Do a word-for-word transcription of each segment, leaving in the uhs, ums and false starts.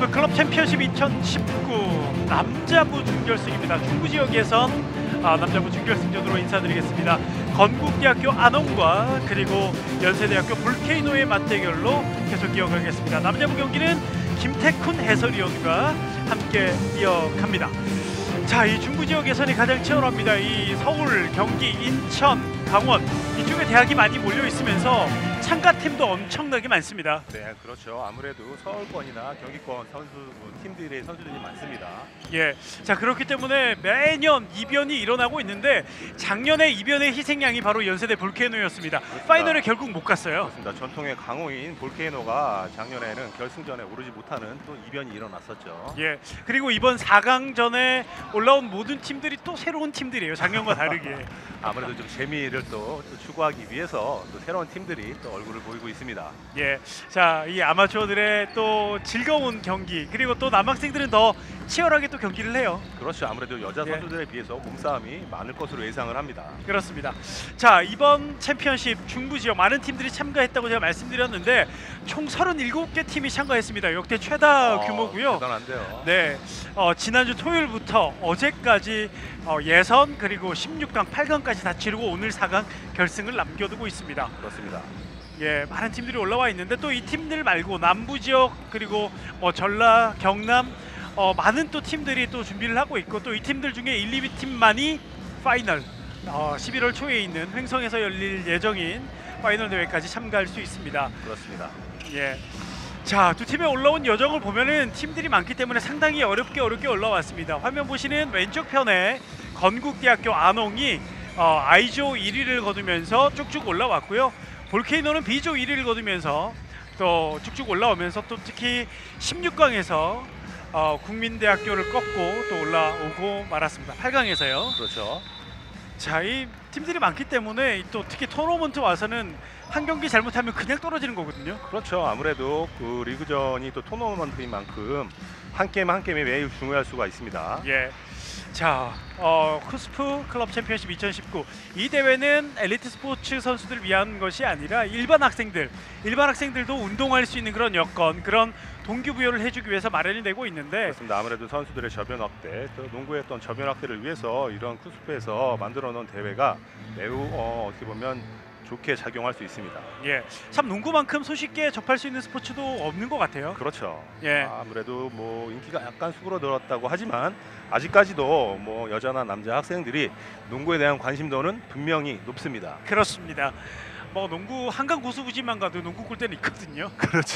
쿠스프 클럽 챔피언십 이천십구 남자부 준결승입니다. 중부 지역 예선 아, 남자부 준결승전으로 인사드리겠습니다. 건국대학교 안홍과 그리고 연세대학교 볼케이노의 맞대결로 계속 이어가겠습니다. 남자부 경기는 김태훈 해설위원과 함께 이어갑니다. 자, 이 중부 지역 예선이 가장 치열합니다. 이 서울, 경기, 인천, 강원 이쪽에 대학이 많이 몰려 있으면서 참가팀도 엄청나게 많습니다. 네, 그렇죠. 아무래도 서울권이나 경기권 선수 팀들의 선수들이 많습니다. 예, 자 그렇기 때문에 매년 이변이 일어나고 있는데 작년에 이변의 희생양이 바로 연세대 볼케이노였습니다. 그렇습니다. 파이널에 결국 못 갔어요. 그렇습니다. 전통의 강호인 볼케이노가 작년에는 결승전에 오르지 못하는 또 이변이 일어났었죠. 예, 그리고 이번 사 강전에 올라온 모든 팀들이 또 새로운 팀들이에요. 작년과 다르게. 아무래도 좀 재미를 또 추구하기 위해서 또 새로운 팀들이 또 얼굴을 보이고 있습니다. 예, 자 이 아마추어들의 또 즐거운 경기 그리고 또 남학생들은 더 치열하게 또 경기를 해요. 그렇죠. 아무래도 여자 예. 선수들에 비해서 몸싸움이 많을 것으로 예상을 합니다. 그렇습니다. 자 이번 챔피언십 중부 지역 많은 팀들이 참가했다고 제가 말씀드렸는데 총 서른일곱 개 팀이 참가했습니다. 역대 최다 어, 규모고요. 대단한데요. 네, 어, 지난주 토요일부터 어제까지 어, 예선 그리고 십육 강, 팔 강까지 다 치르고 오늘 사 강 결승을 남겨두고 있습니다. 그렇습니다. 예, 많은 팀들이 올라와 있는데 또 이 팀들 말고 남부 지역 그리고 뭐 전라, 경남 어, 많은 또 팀들이 또 준비를 하고 있고 또 이 팀들 중에 일, 이 위 팀만이 파이널 어, 십일월 초에 있는 횡성에서 열릴 예정인 파이널 대회까지 참가할 수 있습니다. 그렇습니다. 예. 자, 두 팀에 올라온 여정을 보면은 팀들이 많기 때문에 상당히 어렵게 어렵게 올라왔습니다. 화면 보시는 왼쪽 편에 건국대학교 안홍이 어, 아이조 일 위를 거두면서 쭉쭉 올라왔고요. 볼케이노는 B조 일 위를 거두면서 또 쭉쭉 올라오면서 또 특히 십육 강에서 어, 국민대학교를 꺾고 또 올라오고 말았습니다. 팔 강에서요. 그렇죠. 자, 이 팀들이 많기 때문에 또 특히 토너먼트 와서는 한 경기 잘못하면 그냥 떨어지는 거거든요. 그렇죠. 아무래도 그 리그전이 또 토너먼트인 만큼 한 게임 한 게임이 매우 중요할 수가 있습니다. 예. 자, 어, 쿠스프 클럽 챔피언십 이천십구 이 대회는 엘리트 스포츠 선수들을 위한 것이 아니라 일반 학생들, 일반 학생들도 운동할 수 있는 그런 여건, 그런 동기부여를 해주기 위해서 마련이 되고 있는데 그렇습니다. 아무래도 선수들의 저변 확대, 또 농구의 어떤 저변 확대를 위해서 이런 쿠스프에서 만들어놓은 대회가 매우 어, 어떻게 보면 좋게 작용할 수 있습니다. 예, 참 농구만큼 손쉽게 접할 수 있는 스포츠도 없는 것 같아요. 그렇죠. 예. 아무래도 뭐 인기가 약간 수그러들었다고 하지만 아직까지도 뭐 여자나 남자 학생들이 농구에 대한 관심도는 분명히 높습니다. 그렇습니다. 뭐 농구 한강 고수부지만 가도 농구 골대는 있거든요.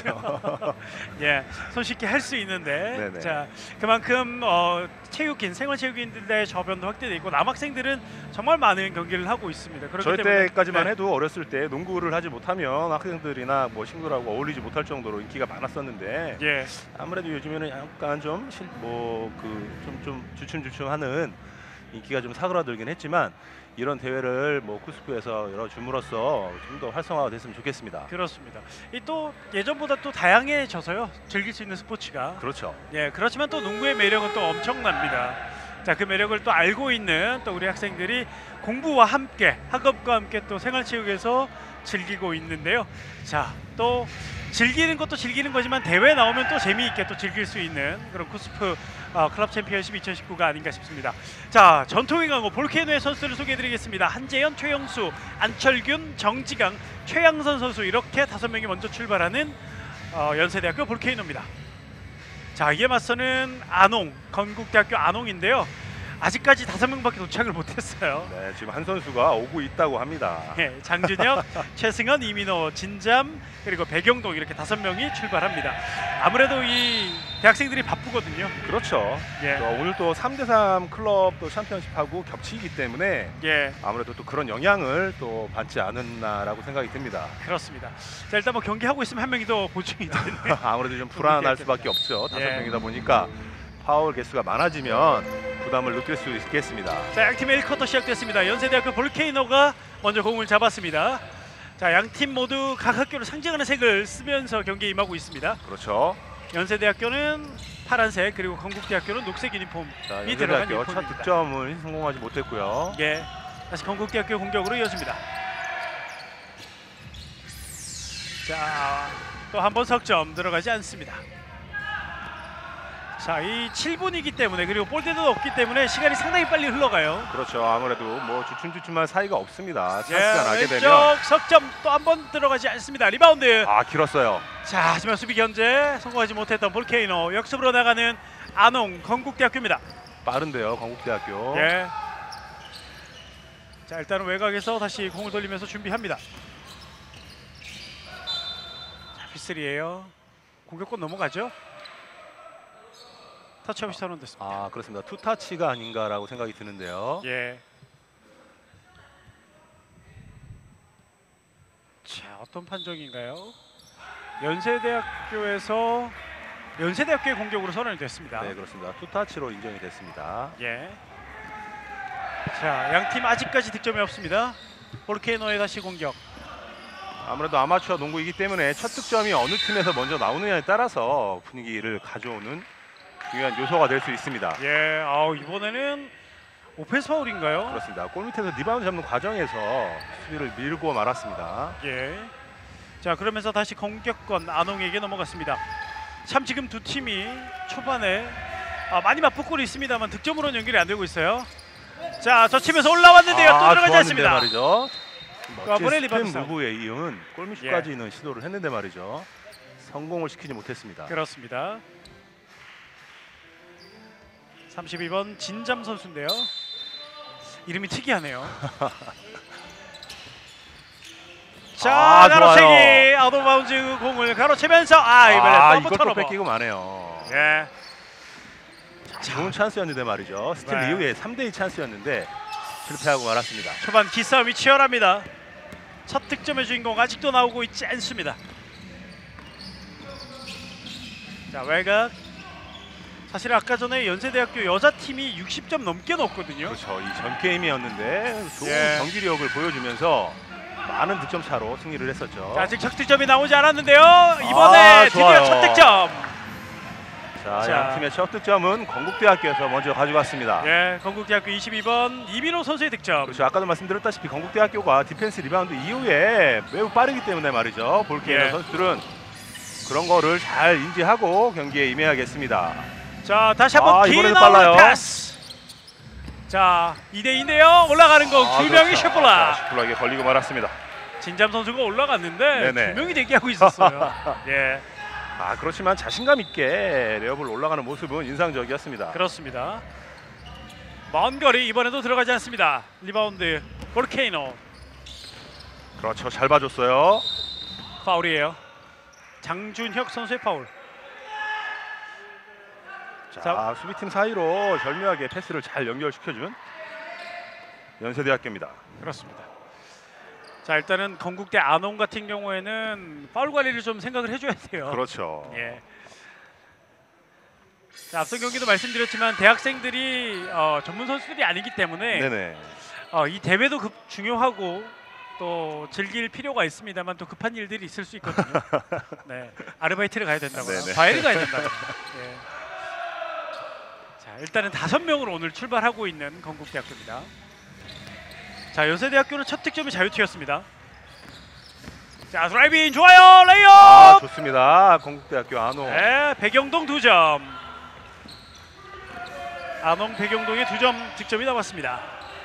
그렇죠. 예, 손쉽게 할 수 있는데 네네. 자 그만큼 어, 체육인, 생활체육인들의 저변도 확대돼 있고 남학생들은 정말 많은 경기를 하고 있습니다. 그렇기 저희 때문에 때까지만 네. 해도 어렸을 때 농구를 하지 못하면 학생들이나 뭐 친구들하고 어울리지 못할 정도로 인기가 많았었는데 예, 아무래도 요즘에는 약간 좀 뭐 그 좀 좀 주춤주춤하는 인기가 좀 사그라들긴 했지만 이런 대회를 뭐 쿠스프에서 열어줌으로써 좀 더 활성화가 됐으면 좋겠습니다. 그렇습니다. 이 또 예전보다 또 다양해져서요. 즐길 수 있는 스포츠가. 그렇죠. 예, 그렇지만 또 농구의 매력은 또 엄청납니다. 자, 그 매력을 또 알고 있는 또 우리 학생들이 공부와 함께 학업과 함께 또 생활체육에서 즐기고 있는데요. 자, 또 즐기는 것도 즐기는 거지만 대회 나오면 또 재미있게 또 즐길 수 있는 그런 쿠스프 어, 클럽 챔피언십 이천십구가 아닌가 싶습니다. 자, 전통의 강호 볼케이노의 선수를 소개해드리겠습니다. 한재현, 최영수, 안철균, 정지강, 최양선 선수 이렇게 다섯 명이 먼저 출발하는 어, 연세대학교 볼케이노입니다. 자, 이에 맞서는 안홍, 건국대학교 안홍인데요. 아직까지 다섯 명밖에 도착을 못했어요. 네, 지금 한 선수가 오고 있다고 합니다. 예, 장준혁, 최승현, 이민호, 진잠 그리고 배경동 이렇게 다섯 명이 출발합니다. 아무래도 이 대학생들이 바쁘거든요. 그렇죠. 예. 또 오늘 또 삼 대 삼 클럽 또 챔피언십하고 겹치기 때문에 예, 아무래도 또 그런 영향을 또 받지 않았나라고 생각이 듭니다. 그렇습니다. 자, 일단 뭐 경기하고 있으면 한 명이 더 보충이 되는데 아무래도 좀 불안할 수밖에 없죠. 다섯 예. 명이다 보니까 파울 개수가 많아지면 부담을 느낄 수 있겠습니다. 자, 양팀의 일 쿼터 시작됐습니다. 연세대학교 볼케이노가 먼저 공을 잡았습니다. 자, 양팀 모두 각 학교를 상징하는 색을 쓰면서 경기에 임하고 있습니다. 그렇죠. 연세대학교는 파란색 그리고 건국대학교는 녹색 유니폼이 자, 들어간 연세대학교 첫 유니폼입니다. 득점을 성공하지 못했고요. 예, 다시 건국대학교 공격으로 이어집니다. 자, 또 한 번 석점 들어가지 않습니다. 자, 이 칠 분이기 때문에 그리고 볼데드도 없기 때문에 시간이 상당히 빨리 흘러가요. 그렇죠. 아무래도 뭐 주춤주춤할 사이가 없습니다. 예, 찬스가 나게 왼쪽 되면 석점 또 한 번 들어가지 않습니다. 리바운드. 아 길었어요. 자, 하지만 수비 견제 성공하지 못했던 볼케이노. 역습으로 나가는 안홍 건국대학교입니다. 빠른데요, 건국대학교. 예. 자, 일단은 외곽에서 다시 공을 돌리면서 준비합니다. 자, 피쓰리예요. 공격권 넘어가죠. 터치아웃이 선언됐습니다. 아 그렇습니다. 투타치가 아닌가라고 생각이 드는데요. 예. 자, 어떤 판정인가요? 연세대학교에서 연세대학교의 공격으로 선언이 됐습니다. 네 그렇습니다. 투타치로 인정이 됐습니다. 예. 자, 양팀 아직까지 득점이 없습니다. 볼케이노의 다시 공격. 아무래도 아마추어 농구이기 때문에 첫 득점이 어느 팀에서 먼저 나오느냐에 따라서 분위기를 가져오는 중요한 요소가 될 수 있습니다. 예. 아, 이번에는 오펜스 파울인가요? 그렇습니다. 골 밑에서 리바운드 잡는 과정에서 수비를 밀고 말았습니다. 예. 자, 그러면서 다시 공격권 안홍에게 넘어갔습니다. 참 지금 두 팀이 초반에 아, 많이 맞붙고 있습니다만 득점으로는 연결이 안 되고 있어요. 자, 저 치면서 올라왔는데요. 또 아, 들어가지 좋았는데 않습니다. 말이죠. 아, 멋진 보넬 스텝 리바운드 무브에 이은 골밑슛까지는 시도를 했는데 말이죠. 성공을 시키지 못했습니다. 그렇습니다. 삼십이 번 진잠 선수인데요. 이름이 특이하네요. 자, 아, 가로채기 아웃 오브 바운즈 공을 가로채면서 아, 이번에 아, 더블 이것도 턴오버. 뺏기고 마네요. 예. 좋은 찬스였는데 말이죠. 스틸 네. 이후에 삼 대 이 찬스였는데 실패하고 말았습니다. 초반 기싸움이 치열합니다. 첫 득점의 주인공 아직도 나오고 있지 않습니다. 자, 외곽. 사실 아까 전에 연세대학교 여자팀이 육십 점 넘게 넣었거든요. 그렇죠. 이 전 게임이었는데 좋은 예. 경기력을 보여주면서 많은 득점 차로 승리를 했었죠. 자, 아직 첫 득점이 나오지 않았는데요. 이번에 아, 드디어 좋아요. 첫 득점. 자, 자. 양 팀의 첫 득점은 건국대학교에서 먼저 가져갔습니다. 예, 건국대학교 이십이 번 이민호 선수의 득점. 그렇죠. 아까도 말씀드렸다시피 건국대학교가 디펜스 리바운드 이후에 매우 빠르기 때문에 말이죠. 볼케이노 예. 선수들은 그런 거를 잘 인지하고 경기에 임해야겠습니다. 자, 다시 한번 아, 긴 이번에도 아웃 빨라요. 패스. 자, 이 대 이인데요. 올라가는 거 아, 두 명이 그렇죠. 슈플라. 자, 슈플라에게 걸리고 말았습니다. 진잠 선수가 올라갔는데 네네. 두 명이 대기하고 있었어요. 예, 아 그렇지만 자신감 있게 레이업을 올라가는 모습은 인상적이었습니다. 그렇습니다. 먼 거리 이번에도 들어가지 않습니다. 리바운드 볼케이노. 그렇죠. 잘 봐줬어요. 파울이에요. 장준혁 선수의 파울. 자, 자. 수비팀 사이로 절묘하게 패스를 잘 연결시켜준 연세대학교입니다. 그렇습니다. 자, 일단은 건국대 안홍 같은 경우에는 파울 관리를 좀 생각을 해줘야 돼요. 그렇죠. 예. 자, 앞선 경기도 말씀드렸지만 대학생들이 어, 전문 선수들이 아니기 때문에 네네. 어, 이 대회도 급 중요하고 또 즐길 필요가 있습니다만 또 급한 일들이 있을 수 있거든요. 네, 아르바이트를 가야 된다거나 네네. 과외를 가야 된다거나. 예. 자, 일단은 다섯 명으로 오늘 출발하고 있는 건국대학교입니다. 자, 연세대학교는 첫 득점이 자유투였습니다. 자, 드라이빙 좋아요. 레이업. 아 좋습니다. 건국대학교 안호. 네, 백영동 두 점. 안홍 백영동의 두 점 득점이 나왔습니다.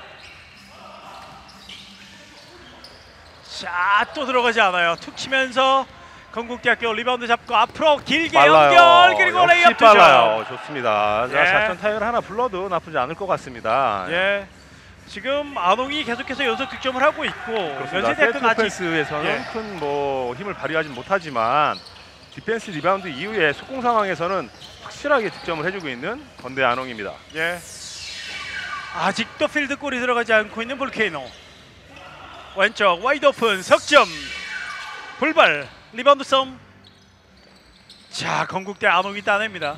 자, 또 들어가지 않아요. 툭 치면서 건국대학교 리바운드 잡고 앞으로 길게 빨라요. 연결 그리고 역시 레이업 두 점. 빨라요. 좋습니다. 자, 예. 작전 타율 하나 불러도 나쁘지 않을 것 같습니다. 예. 지금 안홍이 계속해서 연속 득점을 하고 있고 그렇습니다. 연세대학교는 세트 아직 오펜스에서는 예. 큰 뭐 힘을 발휘하진 못하지만 디펜스 리바운드 이후에 속공 상황에서는 확실하게 득점을 해주고 있는 건대 안홍입니다. 예. 아직도 필드골이 들어가지 않고 있는 볼케이노. 왼쪽 와이드 오픈 석점. 불발 리바운드 썸. 자, 건국대 안홍이 따냅니다.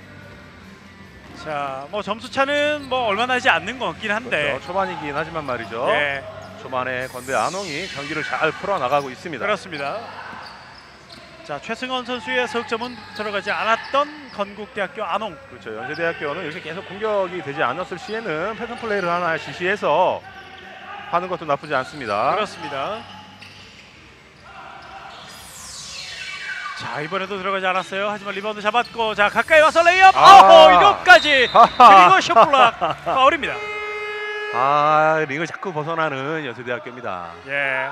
자, 뭐 점수 차는 뭐 얼마 나지 않는 것 같긴 한데. 그렇죠. 초반이긴 하지만 말이죠. 예. 초반에 건대 안홍이 경기를 잘 풀어나가고 있습니다. 그렇습니다. 자, 최승원 선수의 석점은 들어가지 않았던 건국대학교 안홍. 그렇죠. 연세대학교는 이렇게 계속 공격이 되지 않았을 시에는 패턴 플레이를 하나 지시해서 하는 것도 나쁘지 않습니다. 그렇습니다. 자, 이번에도 들어가지 않았어요. 하지만 리바운드 잡았고, 자, 가까이 와서 레이업. 아. 아호, 이것까지. 그리고 숏블락 파울입니다. 아, 링을 자꾸 벗어나는 연세대학교입니다. 예.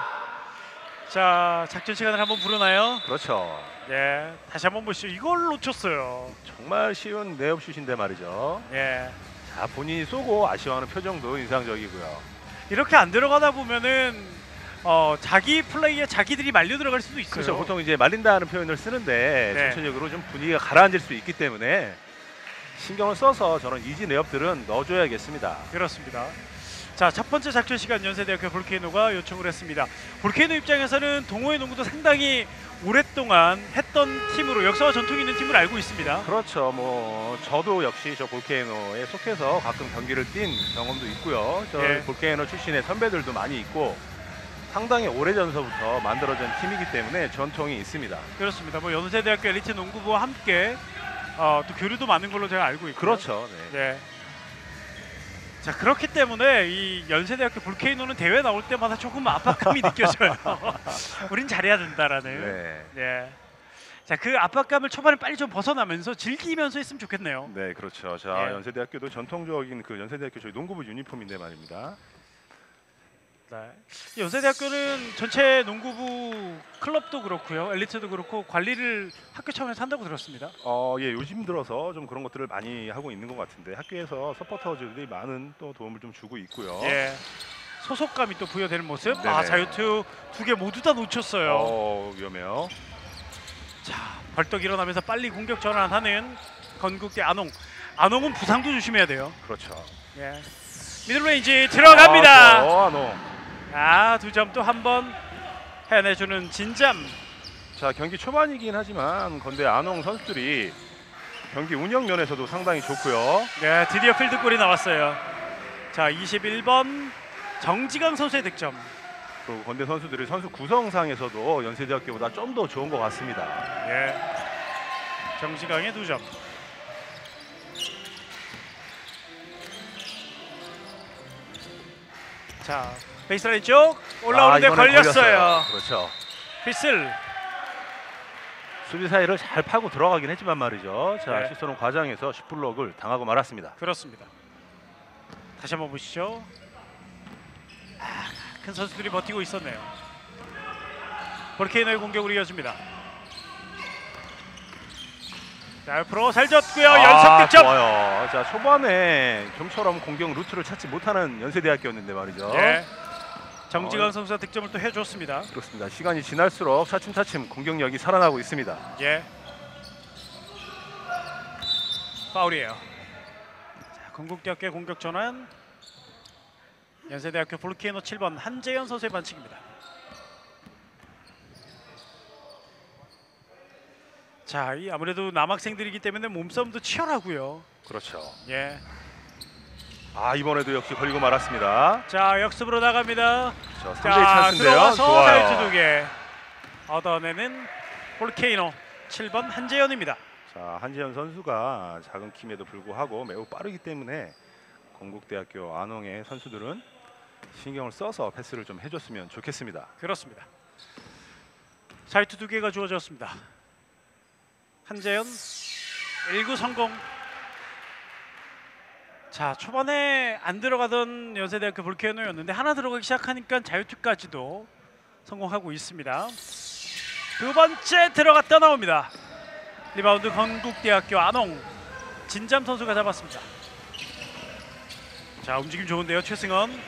자, 작전 시간을 한번 부르나요? 그렇죠. 예. 다시 한번 보시죠. 이걸 놓쳤어요. 정말 쉬운 레이업 슛인데 말이죠. 예. 자, 본인이 쏘고 아쉬워하는 표정도 인상적이고요. 이렇게 안 들어가다 보면은 어, 자기 플레이에 자기들이 말려 들어갈 수도 있어요. 그렇죠. 보통 이제 말린다는 표현을 쓰는데 네. 전체적으로 좀 분위기가 가라앉을 수 있기 때문에 신경을 써서 저는 이지 레이업들은 넣어줘야겠습니다. 그렇습니다. 자, 첫 번째 작전 시간 연세대학교 볼케이노가 요청을 했습니다. 볼케이노 입장에서는 동호회 농구도 상당히 오랫동안 했던 팀으로 역사와 전통이 있는 팀을 알고 있습니다. 그렇죠. 뭐 저도 역시 저 볼케이노에 속해서 가끔 경기를 뛴 경험도 있고요. 저 예. 볼케이노 출신의 선배들도 많이 있고 상당히 오래전서부터 만들어진 팀이기 때문에 전통이 있습니다. 그렇습니다. 뭐 연세대학교 엘리트 농구부와 함께 어, 또 교류도 많은 걸로 제가 알고 있고요. 그렇죠. 네. 네. 자, 그렇기 때문에 이 연세대학교 볼케이노는 대회 나올 때마다 조금 압박감이 느껴져요. 우린 잘해야 된다라는. 네. 네. 자, 그 압박감을 초반에 빨리 좀 벗어나면서 즐기면서 했으면 좋겠네요. 네, 그렇죠. 자, 예. 연세대학교도 전통적인 그 연세대학교 저희 농구부 유니폼인데 말입니다. 네. 연세대학교는 전체 농구부 클럽도 그렇고요, 엘리트도 그렇고 관리를 학교 차원에서 한다고 들었습니다. 어, 예, 요즘 들어서 좀 그런 것들을 많이 하고 있는 것 같은데 학교에서 서포터즈들이 많은 또 도움을 좀 주고 있고요. 예. 소속감이 또 부여되는 모습. 네네. 아, 자유투 두 개 모두 다 놓쳤어요. 어, 위험해요. 자, 벌떡 일어나면서 빨리 공격 전환하는 건국대 안홍. 안홍은 부상도 조심해야 돼요. 그렇죠. 예. 미들레인지 들어갑니다. 아, 저, 아, 노. 아, 두 점 또 한 번 해내주는 진잠. 자, 경기 초반이긴 하지만 건대 안홍 선수들이 경기 운영 면에서도 상당히 좋고요. 네, 드디어 필드골이 나왔어요. 자, 이십일 번 정지강 선수의 득점. 그리고 건대 선수들이 선수 구성상에서도 연세대학교보다 좀 더 좋은 것 같습니다. 예. 정지강의 두 점. 자, 베이스라인 쪽 올라오는데 아, 이번엔 걸렸어요. 그렇죠. 휘슬. 수비 사이를 잘 파고 들어가긴 했지만 말이죠. 자, 네. 시선은 과정에서 슛블럭을 당하고 말았습니다. 그렇습니다. 다시 한번 보시죠. 아, 큰 선수들이 버티고 있었네요. 볼케이노의 공격으로 이어집니다. 자, 옆으로 살졌고요. 아, 연속 득점. 좋아요. 자, 초반에 좀처럼 공격 루트를 찾지 못하는 연세대학교였는데 말이죠. 예. 정지강 어. 선수가 득점을 또 해줬습니다. 그렇습니다. 시간이 지날수록 차츰차츰 공격력이 살아나고 있습니다. 예. 파울이에요. 자, 건국대학교 공격 전환. 연세대학교 볼케이노 칠 번 한재현 선수의 반칙입니다. 자, 이 아무래도 남학생들이기 때문에 몸싸움도 치열하고요. 그렇죠. 예. 아, 이번에도 역시 걸리고 말았습니다. 자, 역습으로 나갑니다. 자, 삼 대이 찬스인데요. 들어와서 좋아요. 자유투 두 개. 얻어내는 볼케이노 칠 번 한재현입니다. 자, 한지현 선수가 작은 키임에도 불구하고 매우 빠르기 때문에 건국대학교 안홍의 선수들은 신경을 써서 패스를 좀 해줬으면 좋겠습니다. 그렇습니다. 자유투 두 개가 주어졌습니다. 한재현 일 구 성공. 자, 초반에 안 들어가던 연세대학교 볼케이노였는데 하나 들어가기 시작하니까 자유투까지도 성공하고 있습니다. 두 번째 들어갔다 나옵니다. 리바운드 건국대학교 안홍. 진잠 선수가 잡았습니다. 자, 움직임 좋은데요. 최승원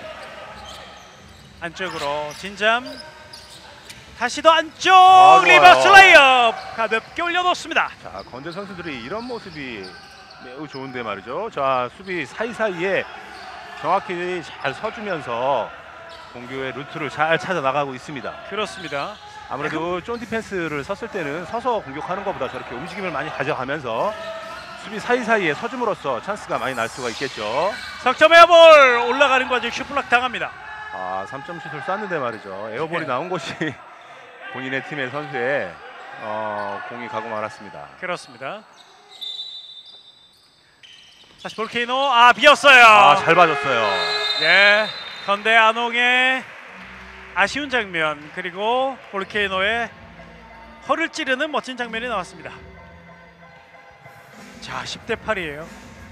안쪽으로 진잠. 다시 더 안쪽. 아, 리버스 레이업 가볍게 올려놓습니다. 자, 건대 선수들이 이런 모습이 매우 좋은데 말이죠. 자, 수비 사이사이에 정확히 잘 서주면서 공격의 루트를 잘 찾아 나가고 있습니다. 그렇습니다. 아무래도 쫀 디펜스를 섰을 때는 서서 공격하는 것보다 저렇게 움직임을 많이 가져가면서 수비 사이사이에 서줌으로써 찬스가 많이 날 수가 있겠죠. 석점 에어볼 올라가는 과정 슈플락 당합니다. 아, 삼 점 슛을 쐈는데 말이죠. 에어볼이 네. 나온 곳이 본인의 팀의 선수의 어, 공이 가고 말았습니다. 그렇습니다. 다시 볼케이노. 아, 비었어요. 아, 잘 봐줬어요. 예, 건대 안홍의 아쉬운 장면, 그리고 볼케이노의 허를 찌르는 멋진 장면이 나왔습니다. 자, 십 대 팔이에요.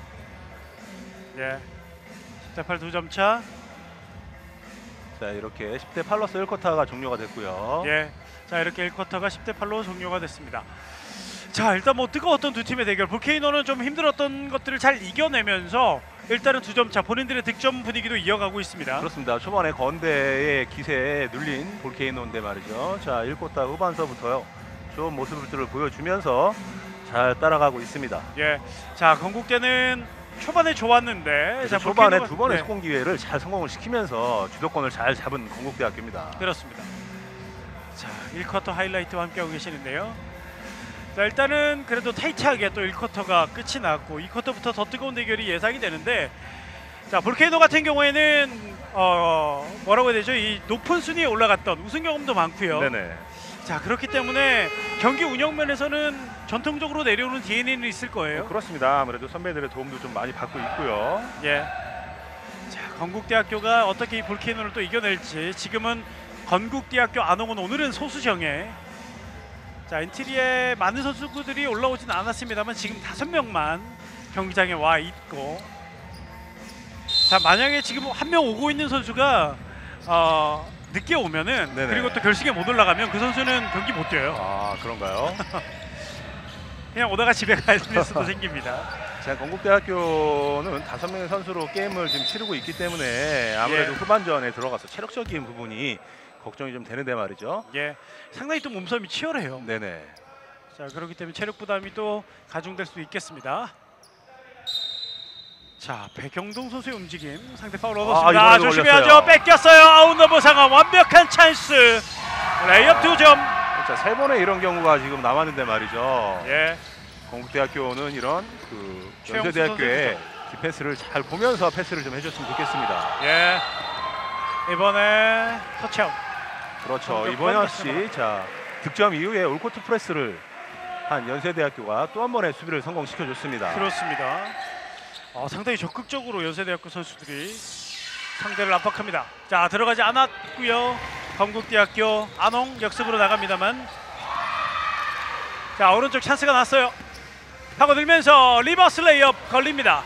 예, 십 대 팔 두 점 차. 자, 이렇게 십 대 팔로서 일 쿼터가 종료가 됐고요. 예, 자 이렇게 일 쿼터가 십 대 팔로 종료가 됐습니다. 자, 일단 뭐 뜨거웠던 두 팀의 대결. 볼케이노는 좀 힘들었던 것들을 잘 이겨내면서 일단은 두 점 차 본인들의 득점 분위기도 이어가고 있습니다. 그렇습니다. 초반에 건대의 기세에 눌린 볼케이노인데 말이죠. 자, 일 쿼터 후반서부터요. 좋은 모습들을 보여주면서 잘 따라가고 있습니다. 예, 자 건국대는 초반에 좋았는데 자, 초반에 볼케이노가- 두 번의 네, 속공 기회를 잘 성공을 시키면서 주도권을 잘 잡은 건국대학교입니다. 그렇습니다. 자, 일 쿼터 하이라이트와 함께하고 계시는데요. 자, 일단은 그래도 타이트하게 또 일 쿼터가 끝이 났고 이 쿼터부터 더 뜨거운 대결이 예상이 되는데, 자 볼케이노 같은 경우에는 어 뭐라고 해야 되죠? 이 높은 순위에 올라갔던 우승 경험도 많고요. 네네. 자, 그렇기 때문에 경기 운영 면에서는 전통적으로 내려오는 디엔에이는 있을 거예요. 어, 그렇습니다. 아무래도 선배들의 도움도 좀 많이 받고 있고요. 예. 자, 건국대학교가 어떻게 이 볼케이노를 또 이겨낼지. 지금은 건국대학교 안홍은 오늘은 소수정예. 자, 엔트리에 많은 선수들이 올라오진 않았습니다만 지금 다섯 명만 경기장에 와 있고, 자 만약에 지금 한 명 오고 있는 선수가 어, 늦게 오면은 네네. 그리고 또 결승에 못 올라가면 그 선수는 경기 못 뛰어요. 아, 그런가요? 그냥 오다가 집에 갈 수도 생깁니다. 자, 건국대학교는 다섯 명의 선수로 게임을 지금 치르고 있기 때문에 아무래도 예. 후반전에 들어가서 체력적인 부분이 걱정이 좀 되는데 말이죠. 예, 상당히 또 몸싸움이 치열해요. 네네. 자, 그렇기 때문에 체력 부담이 또 가중될 수도 있겠습니다. 자, 백영동 선수의 움직임, 상대 파울 얻었습니다. 이번에도 아, 조심해야죠. 걸렸어요. 뺏겼어요. 아웃넘버 상황, 완벽한 찬스. 레이업 두 점. 자, 세 번의 이런 경우가 지금 나왔는데 말이죠. 예, 건국대학교는 이런 그 최영수 연세대학교의 선수죠. 디펜스를 잘 보면서 패스를 좀 해줬으면 좋겠습니다. 예. 이번에 터치아웃. 그렇죠. 공격 이번 뻔했습니다. 역시 자 득점 이후에 올코트 프레스를 한 연세대학교가 또 한 번의 수비를 성공시켜줬습니다. 그렇습니다. 어, 상당히 적극적으로 연세대학교 선수들이 상대를 압박합니다. 자, 들어가지 않았고요. 건국대학교 안홍 역습으로 나갑니다만, 자 오른쪽 찬스가 났어요. 파고들면서 리버스 레이업 걸립니다.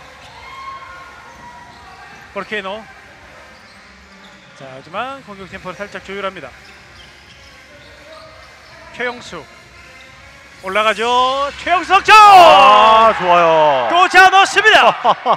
볼케이노. 자, 하지만 공격 템포를 살짝 조율합니다. 최영수 올라가죠. 최영수 석점! 아, 좋아요. 꽂아 넣습니다.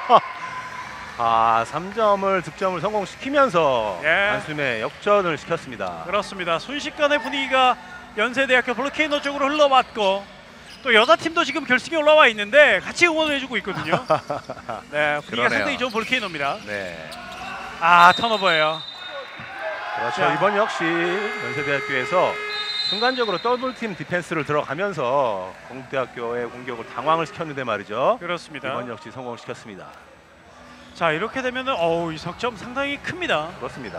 아, 삼 점을 득점을 성공시키면서 예. 단숨에 역전을 시켰습니다. 그렇습니다. 순식간에 분위기가 연세대학교 볼케이노 쪽으로 흘러왔고, 또 여자 팀도 지금 결승에 올라와 있는데 같이 응원을 해주고 있거든요. 네, 분위기가 그러네요. 상당히 좋은 볼케이노입니다. 네. 아, 턴오버예요. 그렇죠. 자. 이번 역시 연세대학교에서 순간적으로 더블팀 디펜스를 들어가면서 건국대학교의 공격을 당황을 시켰는데 말이죠. 그렇습니다. 이번 역시 성공시켰습니다. 자, 이렇게 되면은 어우, 이 석점 상당히 큽니다. 그렇습니다.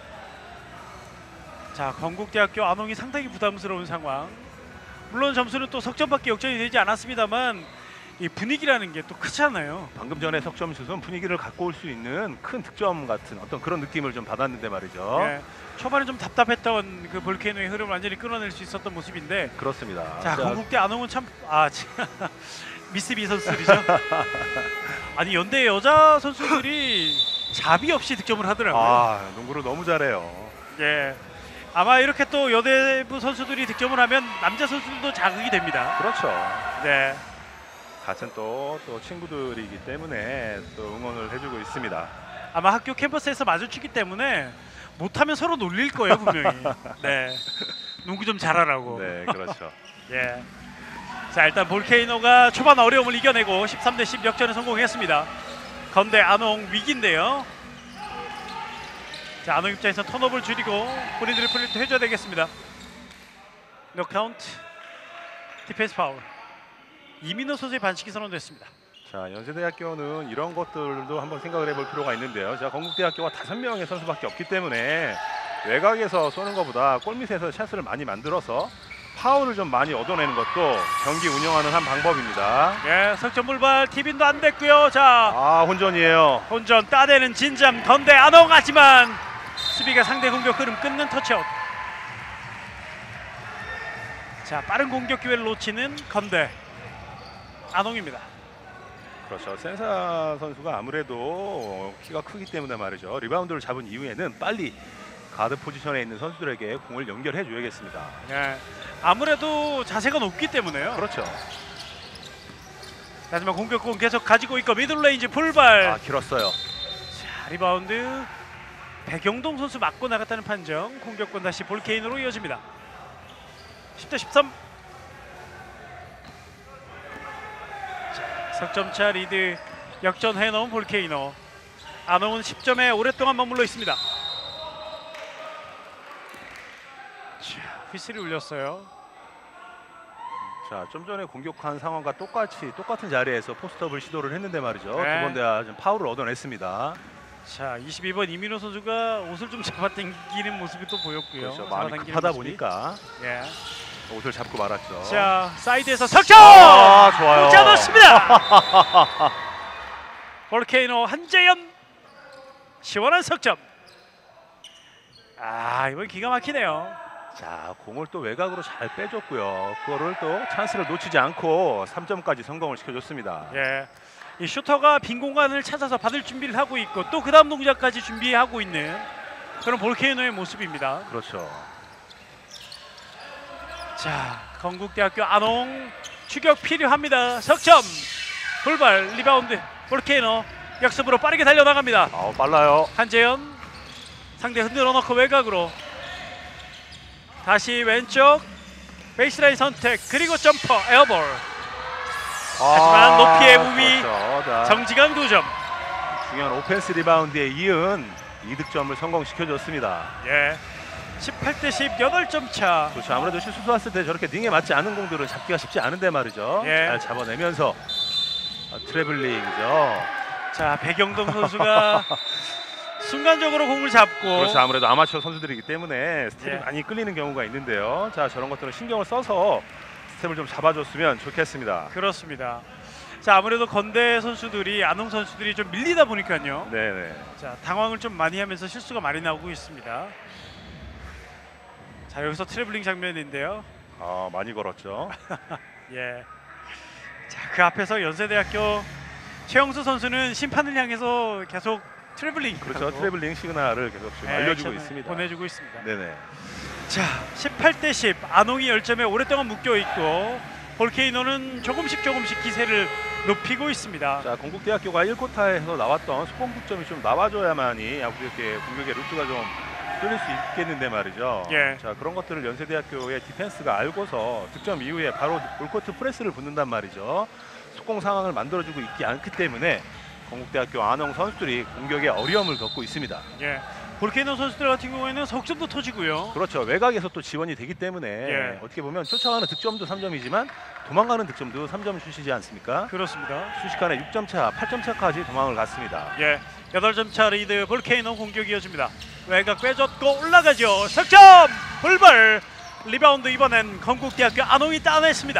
자, 건국대학교 안홍이 상당히 부담스러운 상황. 물론 점수는 또 석점밖에 역전이 되지 않았습니다만 이 분위기라는 게 또 크잖아요. 방금 전에 석점 슛은 분위기를 갖고 올 수 있는 큰 득점 같은 어떤 그런 느낌을 좀 받았는데 말이죠. 예, 초반에 좀 답답했던 그 볼케이노의 흐름을 완전히 끊어낼 수 있었던 모습인데, 그렇습니다. 자, 건국대 안홍은 참 아, 미스비 선수들이죠. 아니, 연대 여자 선수들이 자비 없이 득점을 하더라고요. 아, 농구를 너무 잘해요. 예, 아마 이렇게 또 여대부 선수들이 득점을 하면 남자 선수들도 자극이 됩니다. 그렇죠. 네, 같은 또, 또 친구들이기 때문에 또 응원을 해주고 있습니다. 아마 학교 캠퍼스에서 마주치기 때문에 못하면 서로 놀릴 거예요, 분명히. 네, 농구 좀 잘하라고. 네, 그렇죠. 예. 자, 일단 볼케이노가 초반 어려움을 이겨내고 십삼 대 십 역전에 성공했습니다. 건대 안홍 위기인데요. 자, 안홍 입장에서 턴오버를 줄이고 본인들이 플레이트 해줘야 되겠습니다. 노카운트, 디펜스 파울. 이민호 선수의 반칙이 선언됐습니다. 자, 연세대학교는 이런 것들도 한번 생각을 해볼 필요가 있는데요. 자, 건국대학교가 다섯 명의 선수밖에 없기 때문에 외곽에서 쏘는 것보다 골밑에서 찬스를 많이 만들어서 파울을 좀 많이 얻어내는 것도 경기 운영하는 한 방법입니다. 예, 석점 불발, 티빈도 안 됐고요. 자, 아, 혼전이에요. 혼전 따대는 진잠 건대 안홍, 하지만 수비가 상대 공격 흐름 끊는 터치아웃. 자, 빠른 공격 기회를 놓치는 건대 안홍입니다. 그렇죠. 센사 선수가 아무래도 키가 크기 때문에 말이죠. 리바운드를 잡은 이후에는 빨리 가드 포지션에 있는 선수들에게 공을 연결해 줘야겠습니다. 네, 아무래도 자세가 높기 때문에요. 그렇죠. 하지만 공격권 계속 가지고 있고 미들레인지 풀발. 아, 길었어요. 자, 리바운드 백영동 선수 맞고 나갔다는 판정. 공격권 다시 볼케이노로 이어집니다. 십 대 십삼. 자, 석점차 리드 역전해 놓은 볼케이노. 안홍은 십 점에 오랫동안 머물러 있습니다. 자, 휘슬이 울렸어요. 자, 좀 전에 공격한 상황과 똑같이 똑같은 자리에서 포스트업을 시도를 했는데 말이죠. 네. 두 번 다 파울을 얻어냈습니다. 자, 이십이 번 이민호 선수가 옷을 좀 잡아당기는 모습이 또 보였고요. 그렇죠. 마음이 잡아당기는 급하다 모습이. 보니까 예. 옷을 잡고 말았죠. 자, 사이드에서 석점! 아, 좋아요. 못 잡았습니다. 볼케이노 한재현 시원한 석점. 아, 이번 기가 막히네요. 자, 공을 또 외곽으로 잘 빼줬고요. 그거를 또 찬스를 놓치지 않고 삼 점까지 성공을 시켜줬습니다. 예. 이 슈터가 빈 공간을 찾아서 받을 준비를 하고 있고 또 그 다음 동작까지 준비하고 있는 그런 볼케이노의 모습입니다. 그렇죠. 자, 건국대학교 안홍 추격 필요합니다. 석점. 돌발 리바운드 볼케이노 역습으로 빠르게 달려나갑니다. 아우, 빨라요. 한재현 상대 흔들어 놓고 외곽으로 다시 왼쪽 베이스라인 선택 그리고 점퍼 에어볼. 하지만 아, 높이의 무미. 그렇죠. 자, 정지강 두 점. 중요한 오펜스 리바운드에 이은 이득점을 성공시켜줬습니다. 예. 십팔 대 십 여덟 점 차. 그렇죠. 아무래도 슛 쏘았을 때 저렇게 닝에 맞지 않은 공들을 잡기가 쉽지 않은데 말이죠. 예. 잘 잡아내면서 아, 트래블링이죠. 자, 백영동 선수가 순간적으로 공을 잡고 그렇죠. 아무래도 아마추어 선수들이기 때문에 스텝이 예. 많이 끌리는 경우가 있는데요. 자, 저런 것들은 신경을 써서 스텝을 좀 잡아줬으면 좋겠습니다. 그렇습니다. 자, 아무래도 건대 선수들이 안홍 선수들이 좀 밀리다 보니까요. 네네. 자, 당황을 좀 많이 하면서 실수가 많이 나오고 있습니다. 자, 여기서 트래블링 장면인데요. 아, 많이 걸었죠. 예. 자, 그 앞에서 연세대학교 최영수 선수는 심판을 향해서 계속 트래블링. 그렇죠. 트래블링 시그널을 계속 지금 예, 알려주고 액션을 있습니다. 보내주고 있습니다. 네네. 자, 십팔 대 십 안홍이 열 점에 오랫동안 묶여 있고 볼케이노는 조금씩 조금씩 기세를 높이고 있습니다. 자, 건국대학교가 일 쿼터에서 나왔던 속공 득점이 좀 나와줘야만이 이렇게 공격의 루트가 좀 뚫릴 수 있겠는데 말이죠. 예. 자, 그런 것들을 연세대학교의 디펜스가 알고서 득점 이후에 바로 올코트 프레스를 붙는단 말이죠. 속공 상황을 만들어주고 있지 않기 때문에 건국대학교 안홍 선수들이 공격에 어려움을 겪고 있습니다. 예. 볼케이노 선수들 같은 경우에는 석점도 터지고요. 그렇죠. 외곽에서 또 지원이 되기 때문에 예. 어떻게 보면 쫓아가는 득점도 삼 점이지만 도망가는 득점도 삼 점 슛이지 않습니까? 그렇습니다. 순식간에 육 점 차, 팔 점 차까지 도망을 갔습니다. 예. 여덟 점 차 리드 볼케이노 공격 이어집니다. 외곽 빼줬고 올라가죠. 석점! 불발! 리바운드 이번엔 건국대학교 안홍이 따냈습니다.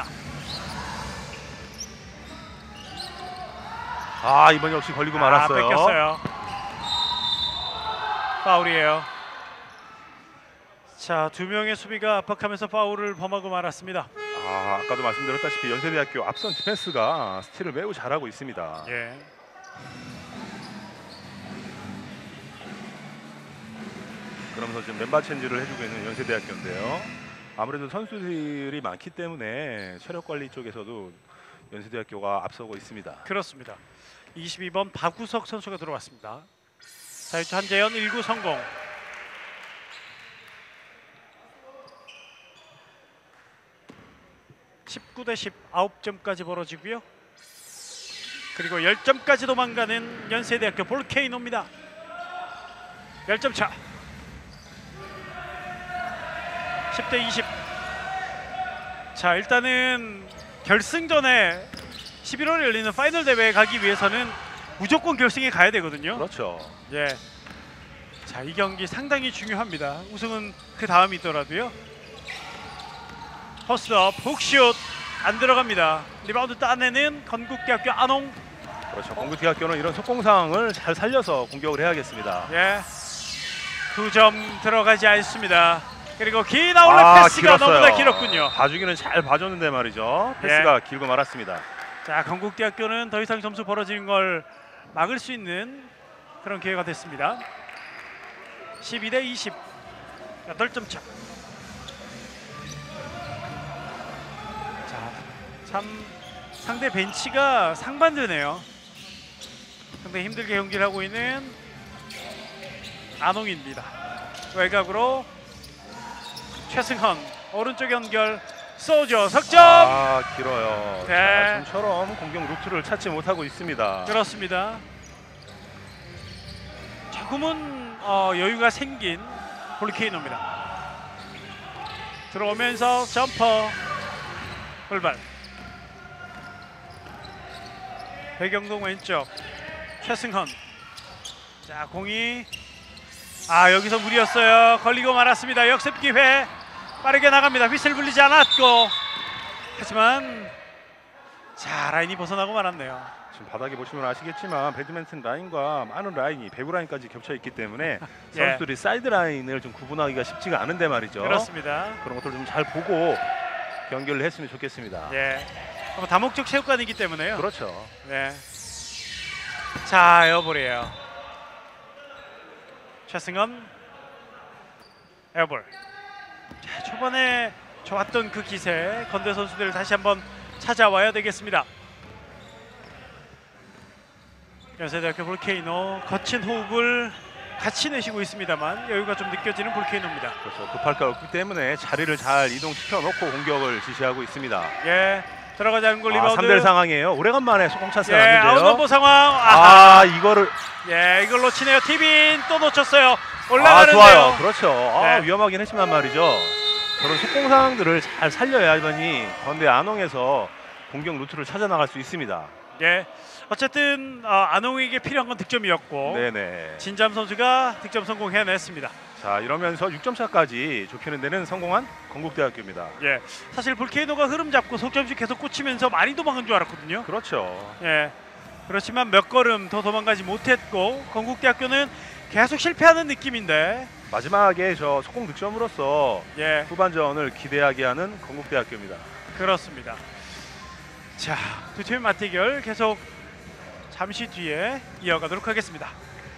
아, 이번 역시 걸리고 말았어요. 아, 뺏겼어요. 파울이에요. 자, 두 명의 수비가 압박하면서 파울을 범하고 말았습니다. 아, 아까도 말씀드렸다시피 연세대학교 앞선 디펜스가 스틸을 매우 잘하고 있습니다. 예. 그러면서 지금 멤버 체인지를 해주고 있는 연세대학교인데요. 아무래도 선수들이 많기 때문에 체력 관리 쪽에서도 연세대학교가 앞서고 있습니다. 그렇습니다. 이십이 번 박우석 선수가 들어왔습니다. 자, 이쪽 한재현 일 구 성공. 십구 대 십 아홉 점까지 벌어지고요. 그리고 십 점까지 도망가는 연세대학교 볼케이노입니다. 십 점 차. 십 대 이십. 자, 일단은 결승전에 십일월에 열리는 파이널 대회에 가기 위해서는 무조건 결승에 가야 되거든요. 그렇죠. 예. 자, 이 경기 상당히 중요합니다. 우승은 그 다음이 있더라도요. 포스트업 훅슛 안 들어갑니다. 리바운드 따내는 건국대학교 안홍. 그렇죠. 건국대학교는 이런 속공 상황을 잘 살려서 공격을 해야겠습니다. 예. 두 점 들어가지 않습니다. 그리고 긴 아울렛 아, 패스가 길었어요. 너무나 길었군요. 봐주기는 잘 봐줬는데 말이죠. 패스가 예. 길고 말았습니다. 자, 건국대학교는 더 이상 점수 벌어지는 걸 막을 수 있는 그런 기회가 됐습니다. 십이 대 이십, 여덟 점 차. 자, 참 상대 벤치가 상반되네요. 상당히 힘들게 경기를 하고 있는 안홍입니다. 외곽으로 최승헌, 오른쪽 연결 쏘죠. 석점. 아, 길어요. 네. 자, 지금처럼 공격 루트를 찾지 못하고 있습니다. 그렇습니다. 조금은 어, 여유가 생긴 볼케이노입니다. 들어오면서 점퍼 골발. 배경동 왼쪽 최승헌. 자, 공이 아 여기서 무리였어요. 걸리고 말았습니다. 역습 기회. 빠르게 나갑니다. 휘슬 불리지 않았고, 하지만 자 라인이 벗어나고 말았네요. 지금 바닥에 보시면 아시겠지만 배드민턴 라인과 많은 라인이 배구 라인까지 겹쳐 있기 때문에 예. 선수들이 사이드 라인을 좀 구분하기가 쉽지가 않은데 말이죠. 그렇습니다. 그런 것들 좀 잘 보고 경기를 했으면 좋겠습니다. 예. 뭐 다목적 체육관이기 때문에요. 그렇죠. 네. 자, 에어볼이에요. 최승헌 에어볼. 자, 초반에 좋았던 그 기세 건대 선수들 다시 한번 찾아와야 되겠습니다. 연세대학교 볼케이노 거친 호흡을 같이 내쉬고 있습니다만 여유가 좀 느껴지는 볼케이노입니다. 그렇죠. 급할 거 없기 때문에 자리를 잘 이동시켜 놓고 공격을 지시하고 있습니다. 예. 들어가지 않은 골 아, 리바운드. 삼 대 일 상황이에요. 오래간만에 소공 찬스가 예, 났는데요. 아웃넘버 상황. 아, 아하. 이거를 예, 이걸 놓치네요. 티빈 또 놓쳤어요. 아, 올라가는데요. 좋아요. 그렇죠. 아, 네. 위험하긴 했지만 말이죠. 저런 속공 상황들을 잘 살려야 하더니 건대 안홍에서 공격 루트를 찾아 나갈 수 있습니다. 예. 어쨌든 어, 안홍에게 필요한 건 득점이었고 네네. 진잠 선수가 득점 성공해냈습니다. 자, 이러면서 육 점 차까지 좁히는 데는 성공한 건국대학교입니다. 예. 사실 볼케이노가 흐름 잡고 속점슛 계속 꽂히면서 많이 도망간 줄 알았거든요. 그렇죠. 예. 그렇지만 몇 걸음 더 도망가지 못했고 건국대학교는 계속 실패하는 느낌인데 마지막에 저 속공 득점으로서 예. 후반전을 기대하게 하는 건국대학교입니다. 그렇습니다. 자, 두 팀의 맞대결 계속 잠시 뒤에 이어가도록 하겠습니다.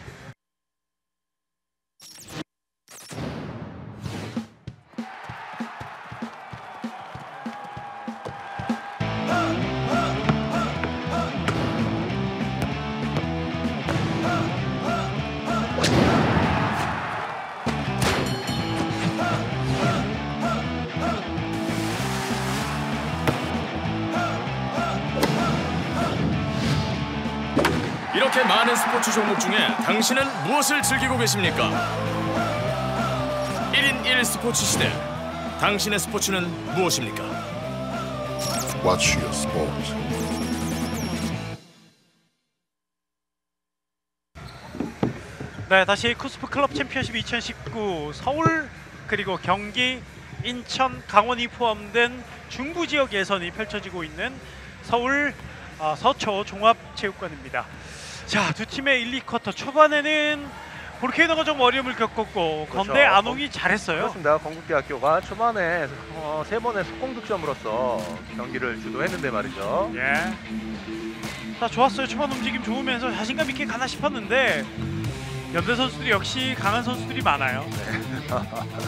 이렇게 많은 스포츠 종목 중에 당신은 무엇을 즐기고 계십니까? 일 인 일 스포츠 시대. 당신의 스포츠는 무엇입니까? Watch your sport. 네, 다시 쿠스프 클럽 챔피언십 이천십구 서울 그리고 경기, 인천, 강원이 포함된 중부 지역 예선이 펼쳐지고 있는 서울 어, 서초 종합체육관입니다. 자, 두 팀의 일, 이 쿼터 초반에는 볼케이노가 좀 어려움을 겪었고 그렇죠. 건대 안홍이 잘했어요. 그렇습니다. 건국대학교가 초반에 어, 세 번의 속공 득점으로서 경기를 주도했는데 말이죠. 예. 자, 좋았어요. 초반 움직임 좋으면서 자신감 있게 가나 싶었는데 연대 선수들이 역시 강한 선수들이 많아요. 자,